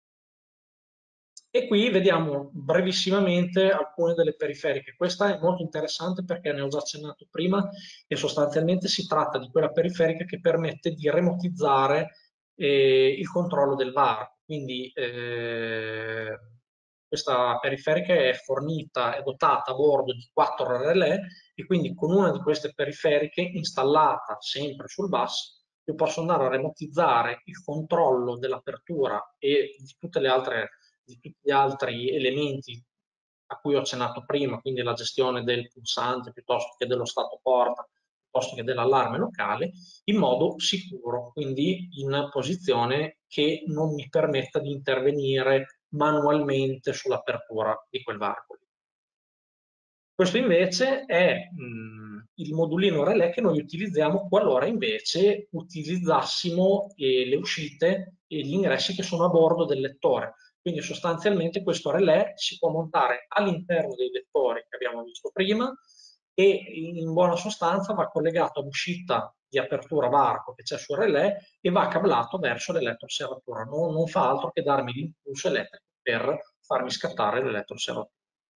S4: E qui vediamo brevissimamente alcune delle periferiche. Questa è molto interessante perché ne ho già accennato prima e sostanzialmente si tratta di quella periferica che permette di remotizzare eh, il controllo del varco. Quindi eh, questa periferica è fornita, è dotata a bordo di quattro relè e quindi con una di queste periferiche installata sempre sul bus io posso andare a remotizzare il controllo dell'apertura e di tutte le altre di tutti gli altri elementi a cui ho accennato prima, quindi la gestione del pulsante piuttosto che dello stato porta, piuttosto che dell'allarme locale, in modo sicuro, quindi in posizione che non mi permetta di intervenire manualmente sull'apertura di quel varco. Questo invece è mh, il modulino relè che noi utilizziamo qualora invece utilizzassimo eh, le uscite e gli ingressi che sono a bordo del lettore. Quindi sostanzialmente questo relè si può montare all'interno dei lettori che abbiamo visto prima e in buona sostanza va collegato all'uscita di apertura varco che c'è sul relè e va cablato verso l'elettroserratura. Non, non fa altro che darmi l'impulso elettrico per farmi scattare l'elettroserratura.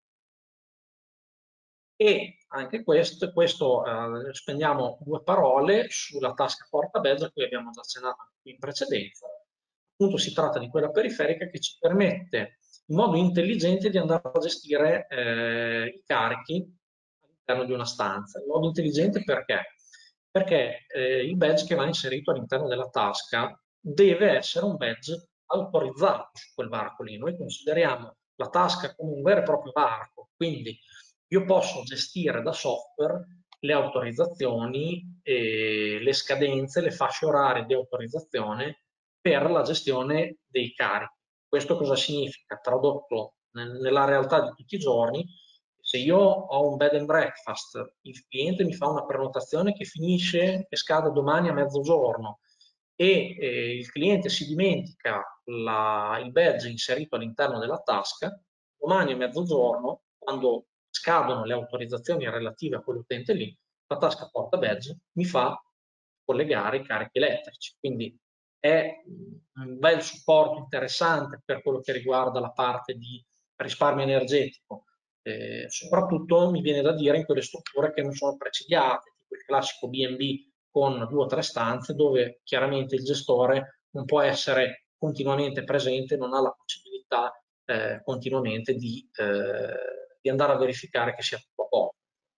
S4: E anche questo, questo eh, spendiamo due parole sulla tasca portabezza a cui abbiamo già accennato in precedenza. Appunto si tratta di quella periferica che ci permette in modo intelligente di andare a gestire eh, i carichi all'interno di una stanza. In modo intelligente perché? Perché eh, il badge che va inserito all'interno della tasca deve essere un badge autorizzato su quel varco lì. Noi consideriamo la tasca come un vero e proprio varco, quindi io posso gestire da software le autorizzazioni, e le scadenze, le fasce orarie di autorizzazione per la gestione dei carichi. Questo cosa significa? Tradotto nella realtà di tutti i giorni, se io ho un bed and breakfast, il cliente mi fa una prenotazione che finisce e scade domani a mezzogiorno e eh, il cliente si dimentica la, il badge inserito all'interno della tasca, domani a mezzogiorno, quando scadono le autorizzazioni relative a quell'utente lì, la tasca porta badge mi fa collegare i carichi elettrici. Quindi è un bel supporto interessante per quello che riguarda la parte di risparmio energetico. Eh, soprattutto mi viene da dire in quelle strutture che non sono presidiate, tipo il classico B and B con due o tre stanze dove chiaramente il gestore non può essere continuamente presente, non ha la possibilità eh, continuamente di, eh, di andare a verificare che sia tutto a posto.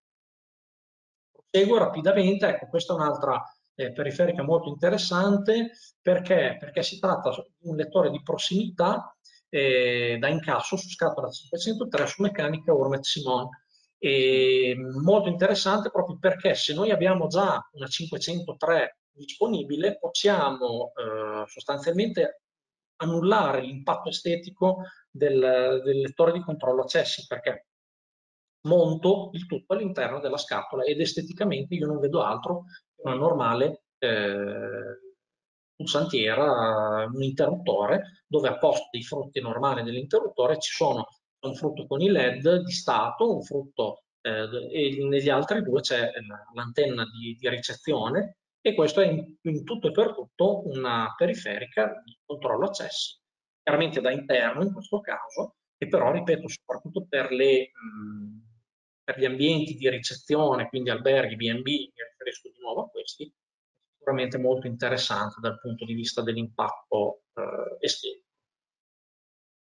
S4: Proseguo rapidamente, ecco, questa è un'altra eh, periferica molto interessante perché, perché si tratta di un lettore di prossimità eh, da incasso su scatola cinquecentotre su meccanica Hurmet Simon. E molto interessante proprio perché se noi abbiamo già una cinquecentotre disponibile possiamo eh, sostanzialmente annullare l'impatto estetico del, del lettore di controllo accessi perché monto il tutto all'interno della scatola ed esteticamente io non vedo altro che una normale eh, pulsantiera, un interruttore dove a posto dei frutti normali dell'interruttore ci sono un frutto con i led di stato, un frutto eh, e negli altri due c'è l'antenna di, di ricezione e questo è in, in tutto e per tutto una periferica di controllo accessi, chiaramente da interno in questo caso, e però ripeto soprattutto per, le, mh, per gli ambienti di ricezione, quindi alberghi, B and B, mi riferisco di nuovo a questi, sicuramente molto interessante dal punto di vista dell'impatto eh, estetico.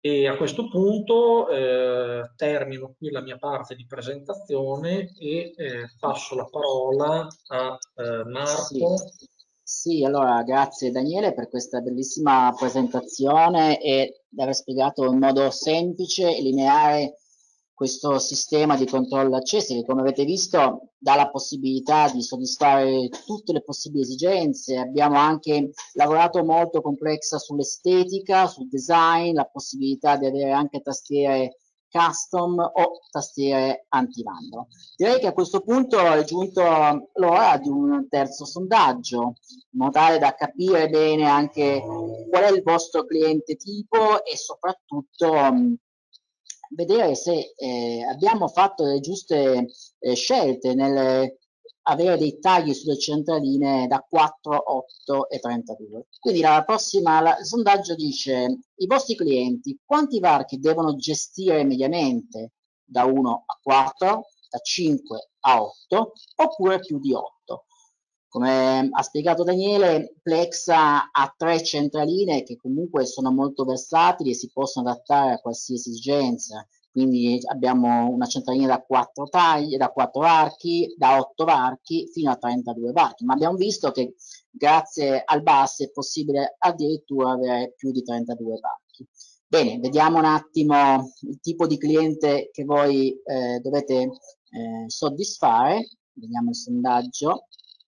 S4: E a questo punto eh, termino qui la mia parte di presentazione e eh, passo la parola a eh, Marco.
S3: Sì. Sì, allora grazie Daniele per questa bellissima presentazione e di aver spiegato in modo semplice e lineare questo sistema di controllo accessi che, come avete visto, dà la possibilità di soddisfare tutte le possibili esigenze. Abbiamo anche lavorato molto complexa sull'estetica, sul design, la possibilità di avere anche tastiere custom o tastiere antivandalo. Direi che a questo punto è giunto l'ora di un terzo sondaggio, in modo tale da capire bene anche qual è il vostro cliente tipo e soprattutto mh, vedere se eh, abbiamo fatto le giuste eh, scelte nel avere dei tagli sulle centraline da quattro, otto e trentadue. Quindi la prossima, la, il sondaggio dice: i vostri clienti quanti varchi devono gestire mediamente da uno a quattro, da cinque a otto oppure più di otto? Come ha spiegato Daniele, Plexa ha tre centraline che comunque sono molto versatili e si possono adattare a qualsiasi esigenza. Quindi abbiamo una centralina da quattro tagli, da quattro archi, da otto varchi fino a trentadue varchi, ma abbiamo visto che grazie al bus è possibile addirittura avere più di trentadue varchi. Bene, vediamo un attimo il tipo di cliente che voi eh, dovete eh, soddisfare. Vediamo il sondaggio.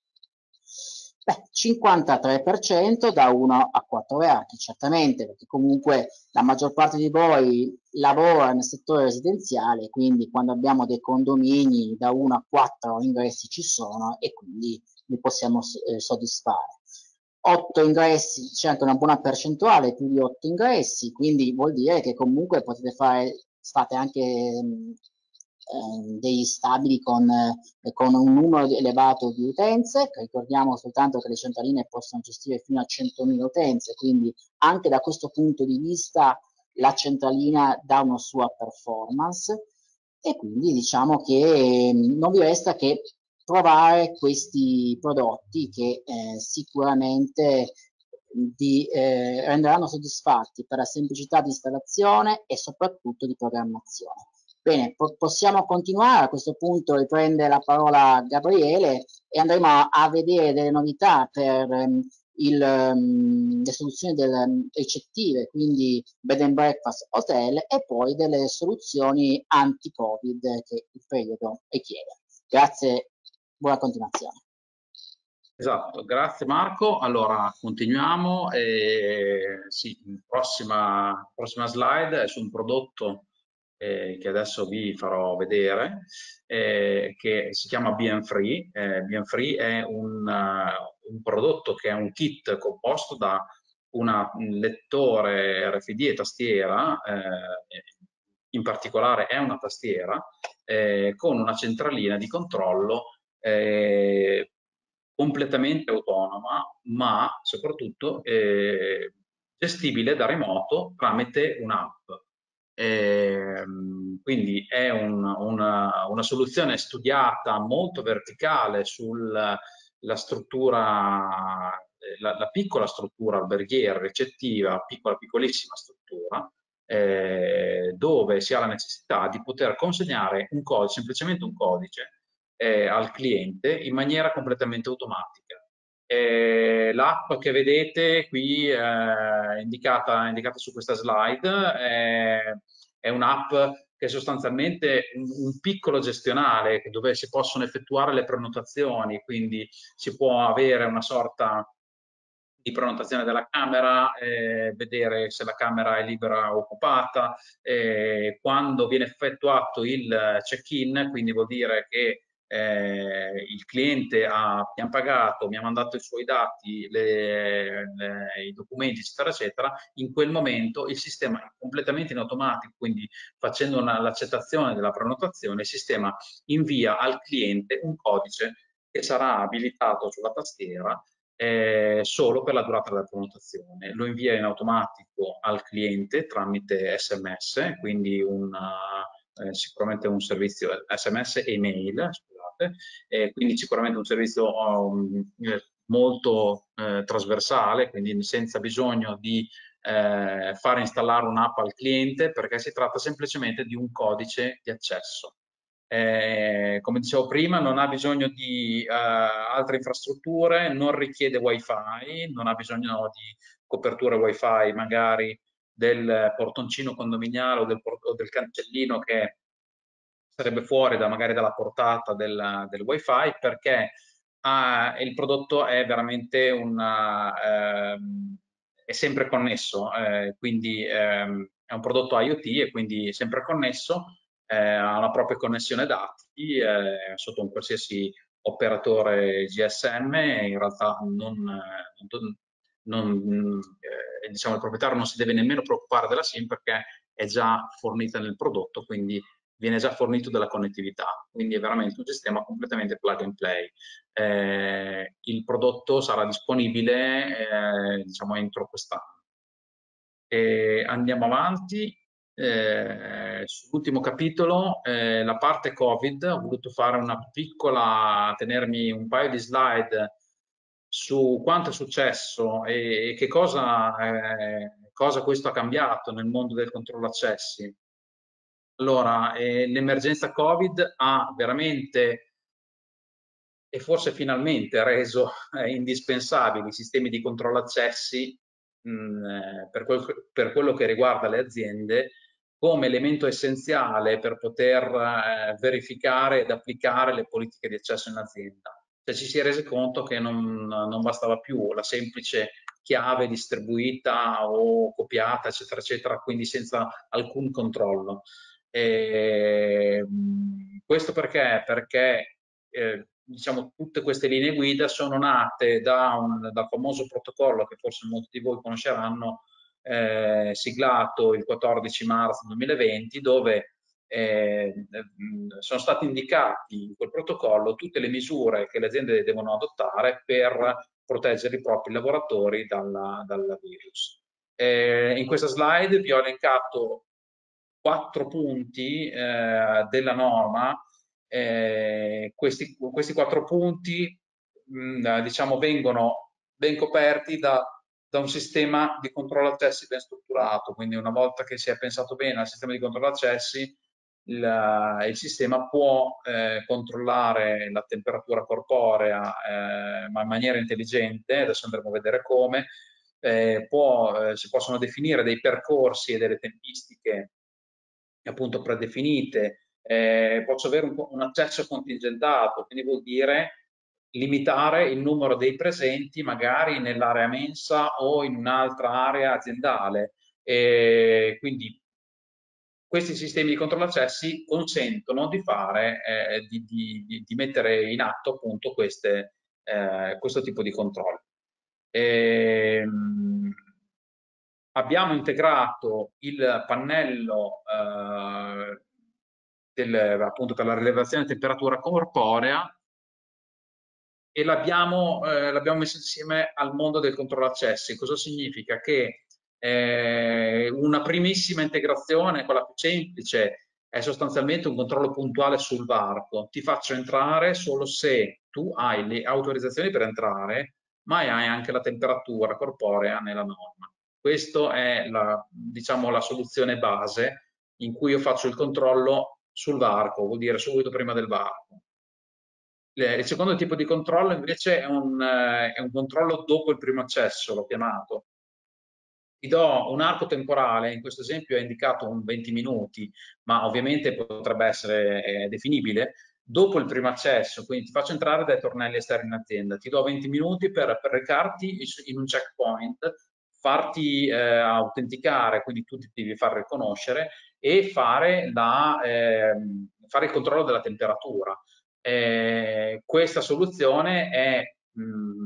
S3: Beh, cinquantatré per cento da uno a quattro archi, certamente, perché comunque la maggior parte di voi lavora nel settore residenziale, quindi quando abbiamo dei condomini da uno a quattro ingressi ci sono e quindi li possiamo eh, soddisfare. otto ingressi, c'è anche una buona percentuale, più di otto ingressi, quindi vuol dire che comunque potete fare, fate anche mh, eh, dei stabili con, eh, con un numero elevato di utenze. Ricordiamo soltanto che le centraline possono gestire fino a centomila utenze, quindi anche da questo punto di vista la centralina dà una sua performance e quindi diciamo che eh, non vi resta che provare questi prodotti che eh, sicuramente vi eh, renderanno soddisfatti per la semplicità di installazione e soprattutto di programmazione. Bene, po possiamo continuare. A questo punto riprende la parola Gabriele e andremo a, a vedere delle novità per um, il, um, le soluzioni del, um, ricettive, quindi bed and breakfast, hotel e poi delle soluzioni anti-Covid che il periodo richiede. Grazie, buona continuazione.
S2: Esatto, grazie Marco. Allora, continuiamo. E, sì, prossima, prossima slide è su un prodotto eh, che adesso vi farò vedere, eh, che si chiama B M Free. Eh, B M Free è un, uh, un prodotto che è un kit composto da una, un lettore R F I D e tastiera, eh, in particolare è una tastiera, eh, con una centralina di controllo eh, completamente autonoma, ma soprattutto eh, gestibile da remoto tramite un'app. Eh, quindi è un, una, una soluzione studiata molto verticale sulla struttura, la, la piccola struttura alberghiera, ricettiva, piccola piccolissima struttura, eh, dove si ha la necessità di poter consegnare un codice, semplicemente un codice, eh, al cliente in maniera completamente automatica. Eh, l'app che vedete qui eh, indicata, indicata su questa slide eh, è un'app che è sostanzialmente un, un piccolo gestionale dove si possono effettuare le prenotazioni, quindi si può avere una sorta di prenotazione della camera, eh, vedere se la camera è libera o occupata, eh, quando viene effettuato il check-in, quindi vuol dire che eh, il cliente ha, mi ha pagato, mi ha mandato i suoi dati, le, le, i documenti, eccetera, eccetera, in quel momento il sistema è completamente in automatico, quindi facendo l'accettazione della prenotazione, il sistema invia al cliente un codice che sarà abilitato sulla tastiera eh, solo per la durata della prenotazione. Lo invia in automatico al cliente tramite S M S, quindi una, eh, sicuramente un servizio S M S e mail, scusate, eh, quindi sicuramente un servizio um, molto eh, trasversale, quindi senza bisogno di eh, fare installare un'app al cliente, perché si tratta semplicemente di un codice di accesso. Eh, come dicevo prima, non ha bisogno di eh, altre infrastrutture, non richiede wifi, non ha bisogno di coperture wifi magari del portoncino condominiale o del, o del cancellino che sarebbe fuori da, magari dalla portata del, del wifi, perché ah, il prodotto è veramente una, ehm, è sempre connesso, eh, quindi ehm, è un prodotto IoT e quindi sempre connesso, eh, ha una propria connessione dati eh, sotto un qualsiasi operatore G S M, e in realtà non, non, non eh, diciamo, il proprietario non si deve nemmeno preoccupare della SIM, perché è già fornita nel prodotto, quindi viene già fornito della connettività, quindi è veramente un sistema completamente plug and play. Eh, il prodotto sarà disponibile eh, diciamo entro quest'anno. Andiamo avanti. Eh, sull'ultimo capitolo, eh, la parte Covid, ho voluto fare una piccola, tenermi un paio di slide su quanto è successo e, e che cosa, eh, cosa questo ha cambiato nel mondo del controllo accessi. Allora, eh, l'emergenza Covid ha veramente e forse finalmente reso eh, indispensabili i sistemi di controllo accessi mh, eh, per, quel, per quello che riguarda le aziende, come elemento essenziale per poter eh, verificare ed applicare le politiche di accesso in azienda. Cioè, ci si è resi conto che non, non bastava più la semplice chiave distribuita o copiata, eccetera, eccetera, quindi senza alcun controllo. E, mh, questo perché? Perché eh, diciamo, tutte queste linee guida sono nate da un, dal famoso protocollo che forse molti di voi conosceranno, eh, siglato il quattordici marzo duemilaventi, dove eh, sono stati indicati in quel protocollo tutte le misure che le aziende devono adottare per proteggere i propri lavoratori dalla, dal virus. Eh, in questa slide vi ho elencato quattro punti eh, della norma. Eh, questi, questi quattro punti mh, diciamo, vengono ben coperti da, da un sistema di controllo accessi ben strutturato, quindi una volta che si è pensato bene al sistema di controllo accessi, il, il sistema può eh, controllare la temperatura corporea eh, ma in maniera intelligente, adesso andremo a vedere come, eh, può, eh, si possono definire dei percorsi e delle tempistiche appunto predefinite, eh, posso avere un, un accesso contingentato, quindi vuol dire limitare il numero dei presenti magari nell'area mensa o in un'altra area aziendale. E quindi questi sistemi di controllo accessi consentono di fare, eh, di, di, di mettere in atto appunto queste, eh, questo tipo di controlli. E, abbiamo integrato il pannello eh, del, appunto per la rilevazione della temperatura corporea e l'abbiamo eh, messo insieme al mondo del controllo accessi. Cosa significa? Che eh, una primissima integrazione, quella più semplice, è sostanzialmente un controllo puntuale sul varco. Ti faccio entrare solo se tu hai le autorizzazioni per entrare, ma hai anche la temperatura corporea nella norma. Questa è la, diciamo, la soluzione base in cui io faccio il controllo sul varco, vuol dire subito prima del varco. Il secondo tipo di controllo invece è un, è un controllo dopo il primo accesso, l'ho chiamato. Ti do un arco temporale, in questo esempio è indicato un venti minuti, ma ovviamente potrebbe essere eh, definibile. Dopo il primo accesso, quindi ti faccio entrare dai tornelli esterni in azienda, ti do venti minuti per, per recarti in un checkpoint, farti eh, autenticare, quindi tu ti devi far riconoscere e fare, la, eh, fare il controllo della temperatura. Eh, questa soluzione è mh,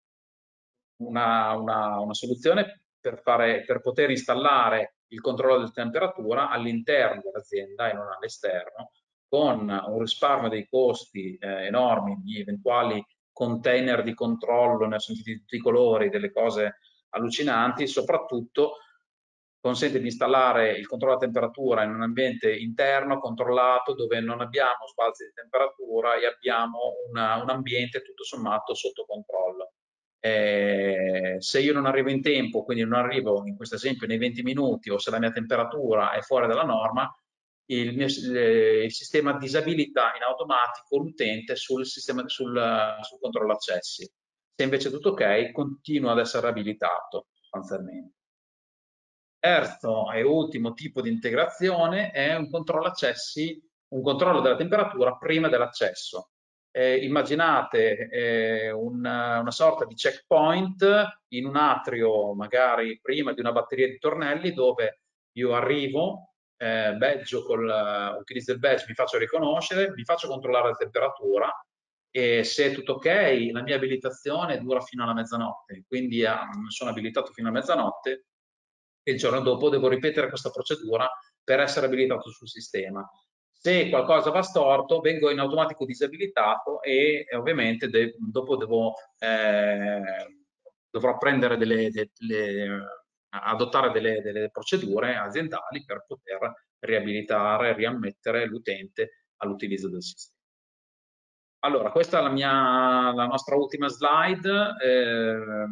S2: una, una, una soluzione per, fare, per poter installare il controllo della temperatura all'interno dell'azienda e non all'esterno, con un risparmio dei costi eh, enormi di eventuali container di controllo, ne ho sentiti di tutti i colori, delle cose allucinanti, soprattutto consente di installare il controllo della temperatura in un ambiente interno, controllato, dove non abbiamo sbalzi di temperatura e abbiamo una, un ambiente tutto sommato sotto controllo. Eh, se io non arrivo in tempo, quindi non arrivo in questo esempio nei venti minuti, o se la mia temperatura è fuori dalla norma, il, mio, il sistema disabilita in automatico l'utente sul, sistema, sul, sul controllo accessi. Se invece è tutto ok, continua ad essere abilitato sostanzialmente. Terzo e ultimo tipo di integrazione è un controllo accessi, un controllo della temperatura prima dell'accesso. Eh, immaginate eh, una, una sorta di checkpoint in un atrio, magari prima di una batteria di tornelli, dove io arrivo, eh, badge con l'utilizzo del badge, mi faccio riconoscere, mi faccio controllare la temperatura, e se è tutto ok, la mia abilitazione dura fino alla mezzanotte, quindi ah, sono abilitato fino a mezzanotte, e il giorno dopo devo ripetere questa procedura per essere abilitato sul sistema. Se qualcosa va storto, vengo in automatico disabilitato e, e ovviamente de dopo devo, eh, dovrò prendere delle, delle, adottare delle, delle procedure aziendali per poter riabilitare, riammettere l'utente all'utilizzo del sistema. Allora, questa è la, mia, la nostra ultima slide. Eh,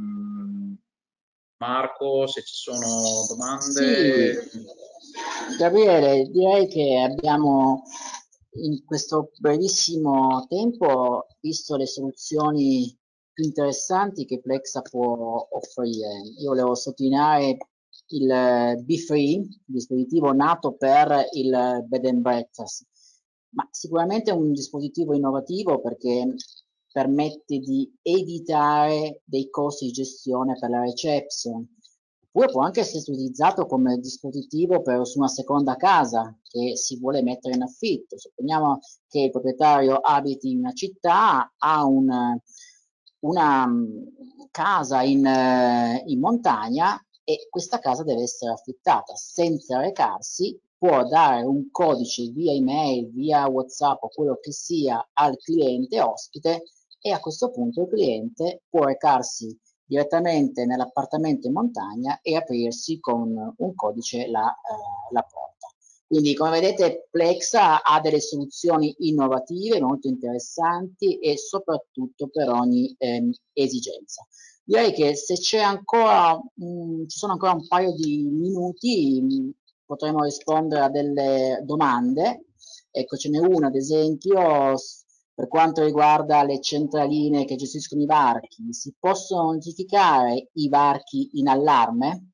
S2: Marco, se ci sono domande.
S3: Sì, Gabriele, direi che abbiamo in questo brevissimo tempo visto le soluzioni più interessanti che Plexa può offrire. Io volevo sottolineare il B free, il dispositivo nato per il bed and breakfast, ma sicuramente è un dispositivo innovativo perché permette di evitare dei costi di gestione per la reception, oppure può anche essere utilizzato come dispositivo per su una seconda casa che si vuole mettere in affitto. Supponiamo che il proprietario abiti in una città, ha un, una um, casa in, uh, in montagna e questa casa deve essere affittata. Senza recarsi può dare un codice via email, via WhatsApp o quello che sia al cliente ospite, e a questo punto il cliente può recarsi direttamente nell'appartamento in montagna e aprirsi con un codice la, eh, la porta. Quindi, come vedete, Plexa ha delle soluzioni innovative, molto interessanti e soprattutto per ogni ehm, esigenza. Direi che se c'è ancora, mh, ci sono ancora un paio di minuti, mh, potremo rispondere a delle domande. Ecco, ce n'è una, ad esempio, per quanto riguarda le centraline che gestiscono i varchi. Si possono notificare i varchi in allarme?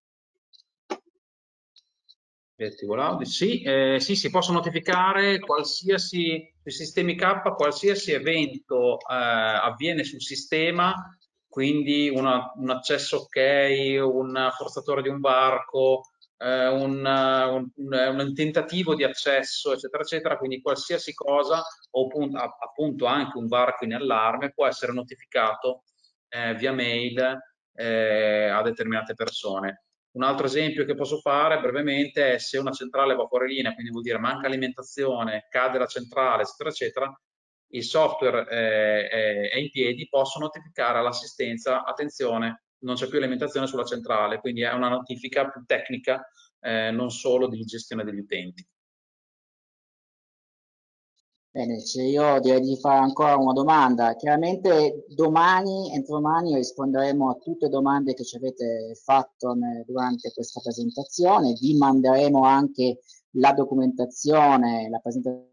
S2: Sì, eh, sì, si possono notificare qualsiasi, sui sistemi K, qualsiasi evento eh, avviene sul sistema, quindi una, un accesso ok, un forzatore di un varco, eh, un, un, un tentativo di accesso, eccetera, eccetera, quindi qualsiasi cosa, o appunto, appunto anche un varco in allarme, può essere notificato eh, via mail eh, a determinate persone. Un altro esempio che posso fare brevemente è se una centrale va fuori linea, quindi vuol dire manca alimentazione, cade la centrale, eccetera, eccetera, il software eh, è, è in piedi, posso notificare all'assistenza, attenzione, non c'è più alimentazione sulla centrale, quindi è una notifica più tecnica, eh, non solo di gestione degli utenti.
S3: Bene, cioè io direi di fare ancora una domanda. Chiaramente domani, entro domani, risponderemo a tutte le domande che ci avete fatto durante questa presentazione. Vi manderemo anche la documentazione, la presentazione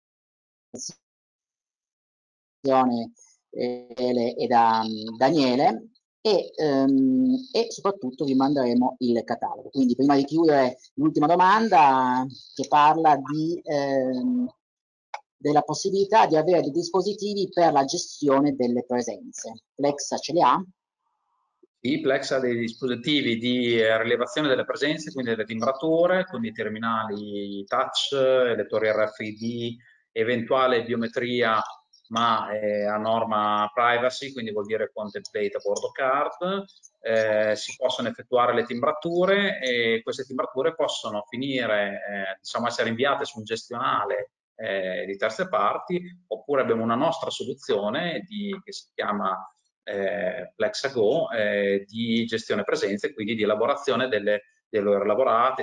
S3: eh, e da um, Daniele e, um, e soprattutto vi manderemo il catalogo. Quindi prima di chiudere l'ultima domanda che parla di... Ehm, della possibilità di avere dei dispositivi per la gestione delle presenze. Plexa ce li ha?
S2: Sì, Plex ha dei dispositivi di rilevazione delle presenze, quindi delle timbrature, con i terminali touch, lettori R F I D, eventuale biometria, ma eh, a norma privacy, quindi vuol dire contemplate a bordo card. Eh, si possono effettuare le timbrature e queste timbrature possono finire, eh, diciamo, essere inviate su un gestionale eh, di terze parti, oppure abbiamo una nostra soluzione di, che si chiama eh, Plexa Go eh, di gestione presenze, quindi di elaborazione delle, delle ore lavorate,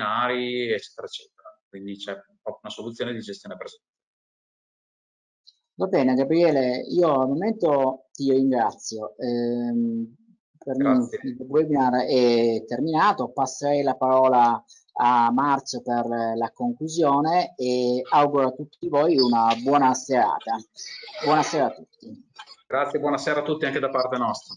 S2: straordinari, eccetera, eccetera. Quindi c'è proprio una soluzione di gestione presenze.
S3: Va bene, Gabriele, io al momento ti ringrazio. Ehm, per me
S2: Grazie.
S3: il webinar è terminato, passerei la parola a Marzio per la conclusione e auguro a tutti voi una buona serata. Buonasera a tutti.
S2: Grazie, buonasera a tutti anche da parte nostra.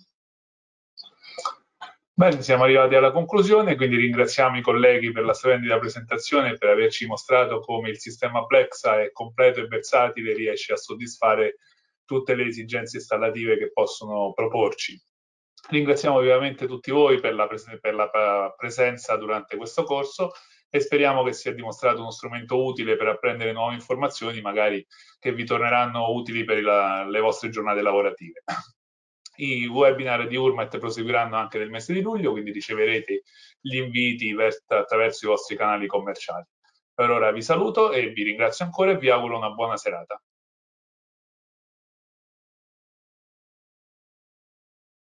S1: Bene, siamo arrivati alla conclusione, quindi ringraziamo i colleghi per la splendida presentazione e per averci mostrato come il sistema Plexa è completo e versatile e riesce a soddisfare tutte le esigenze installative che possono proporci. Ringraziamo ovviamente tutti voi per la, pres per la presenza durante questo corso e speriamo che sia dimostrato uno strumento utile per apprendere nuove informazioni, magari che vi torneranno utili per la, le vostre giornate lavorative. I webinar di Urmet proseguiranno anche nel mese di luglio, quindi riceverete gli inviti attraverso i vostri canali commerciali. Per ora vi saluto e vi ringrazio ancora e vi auguro una buona serata.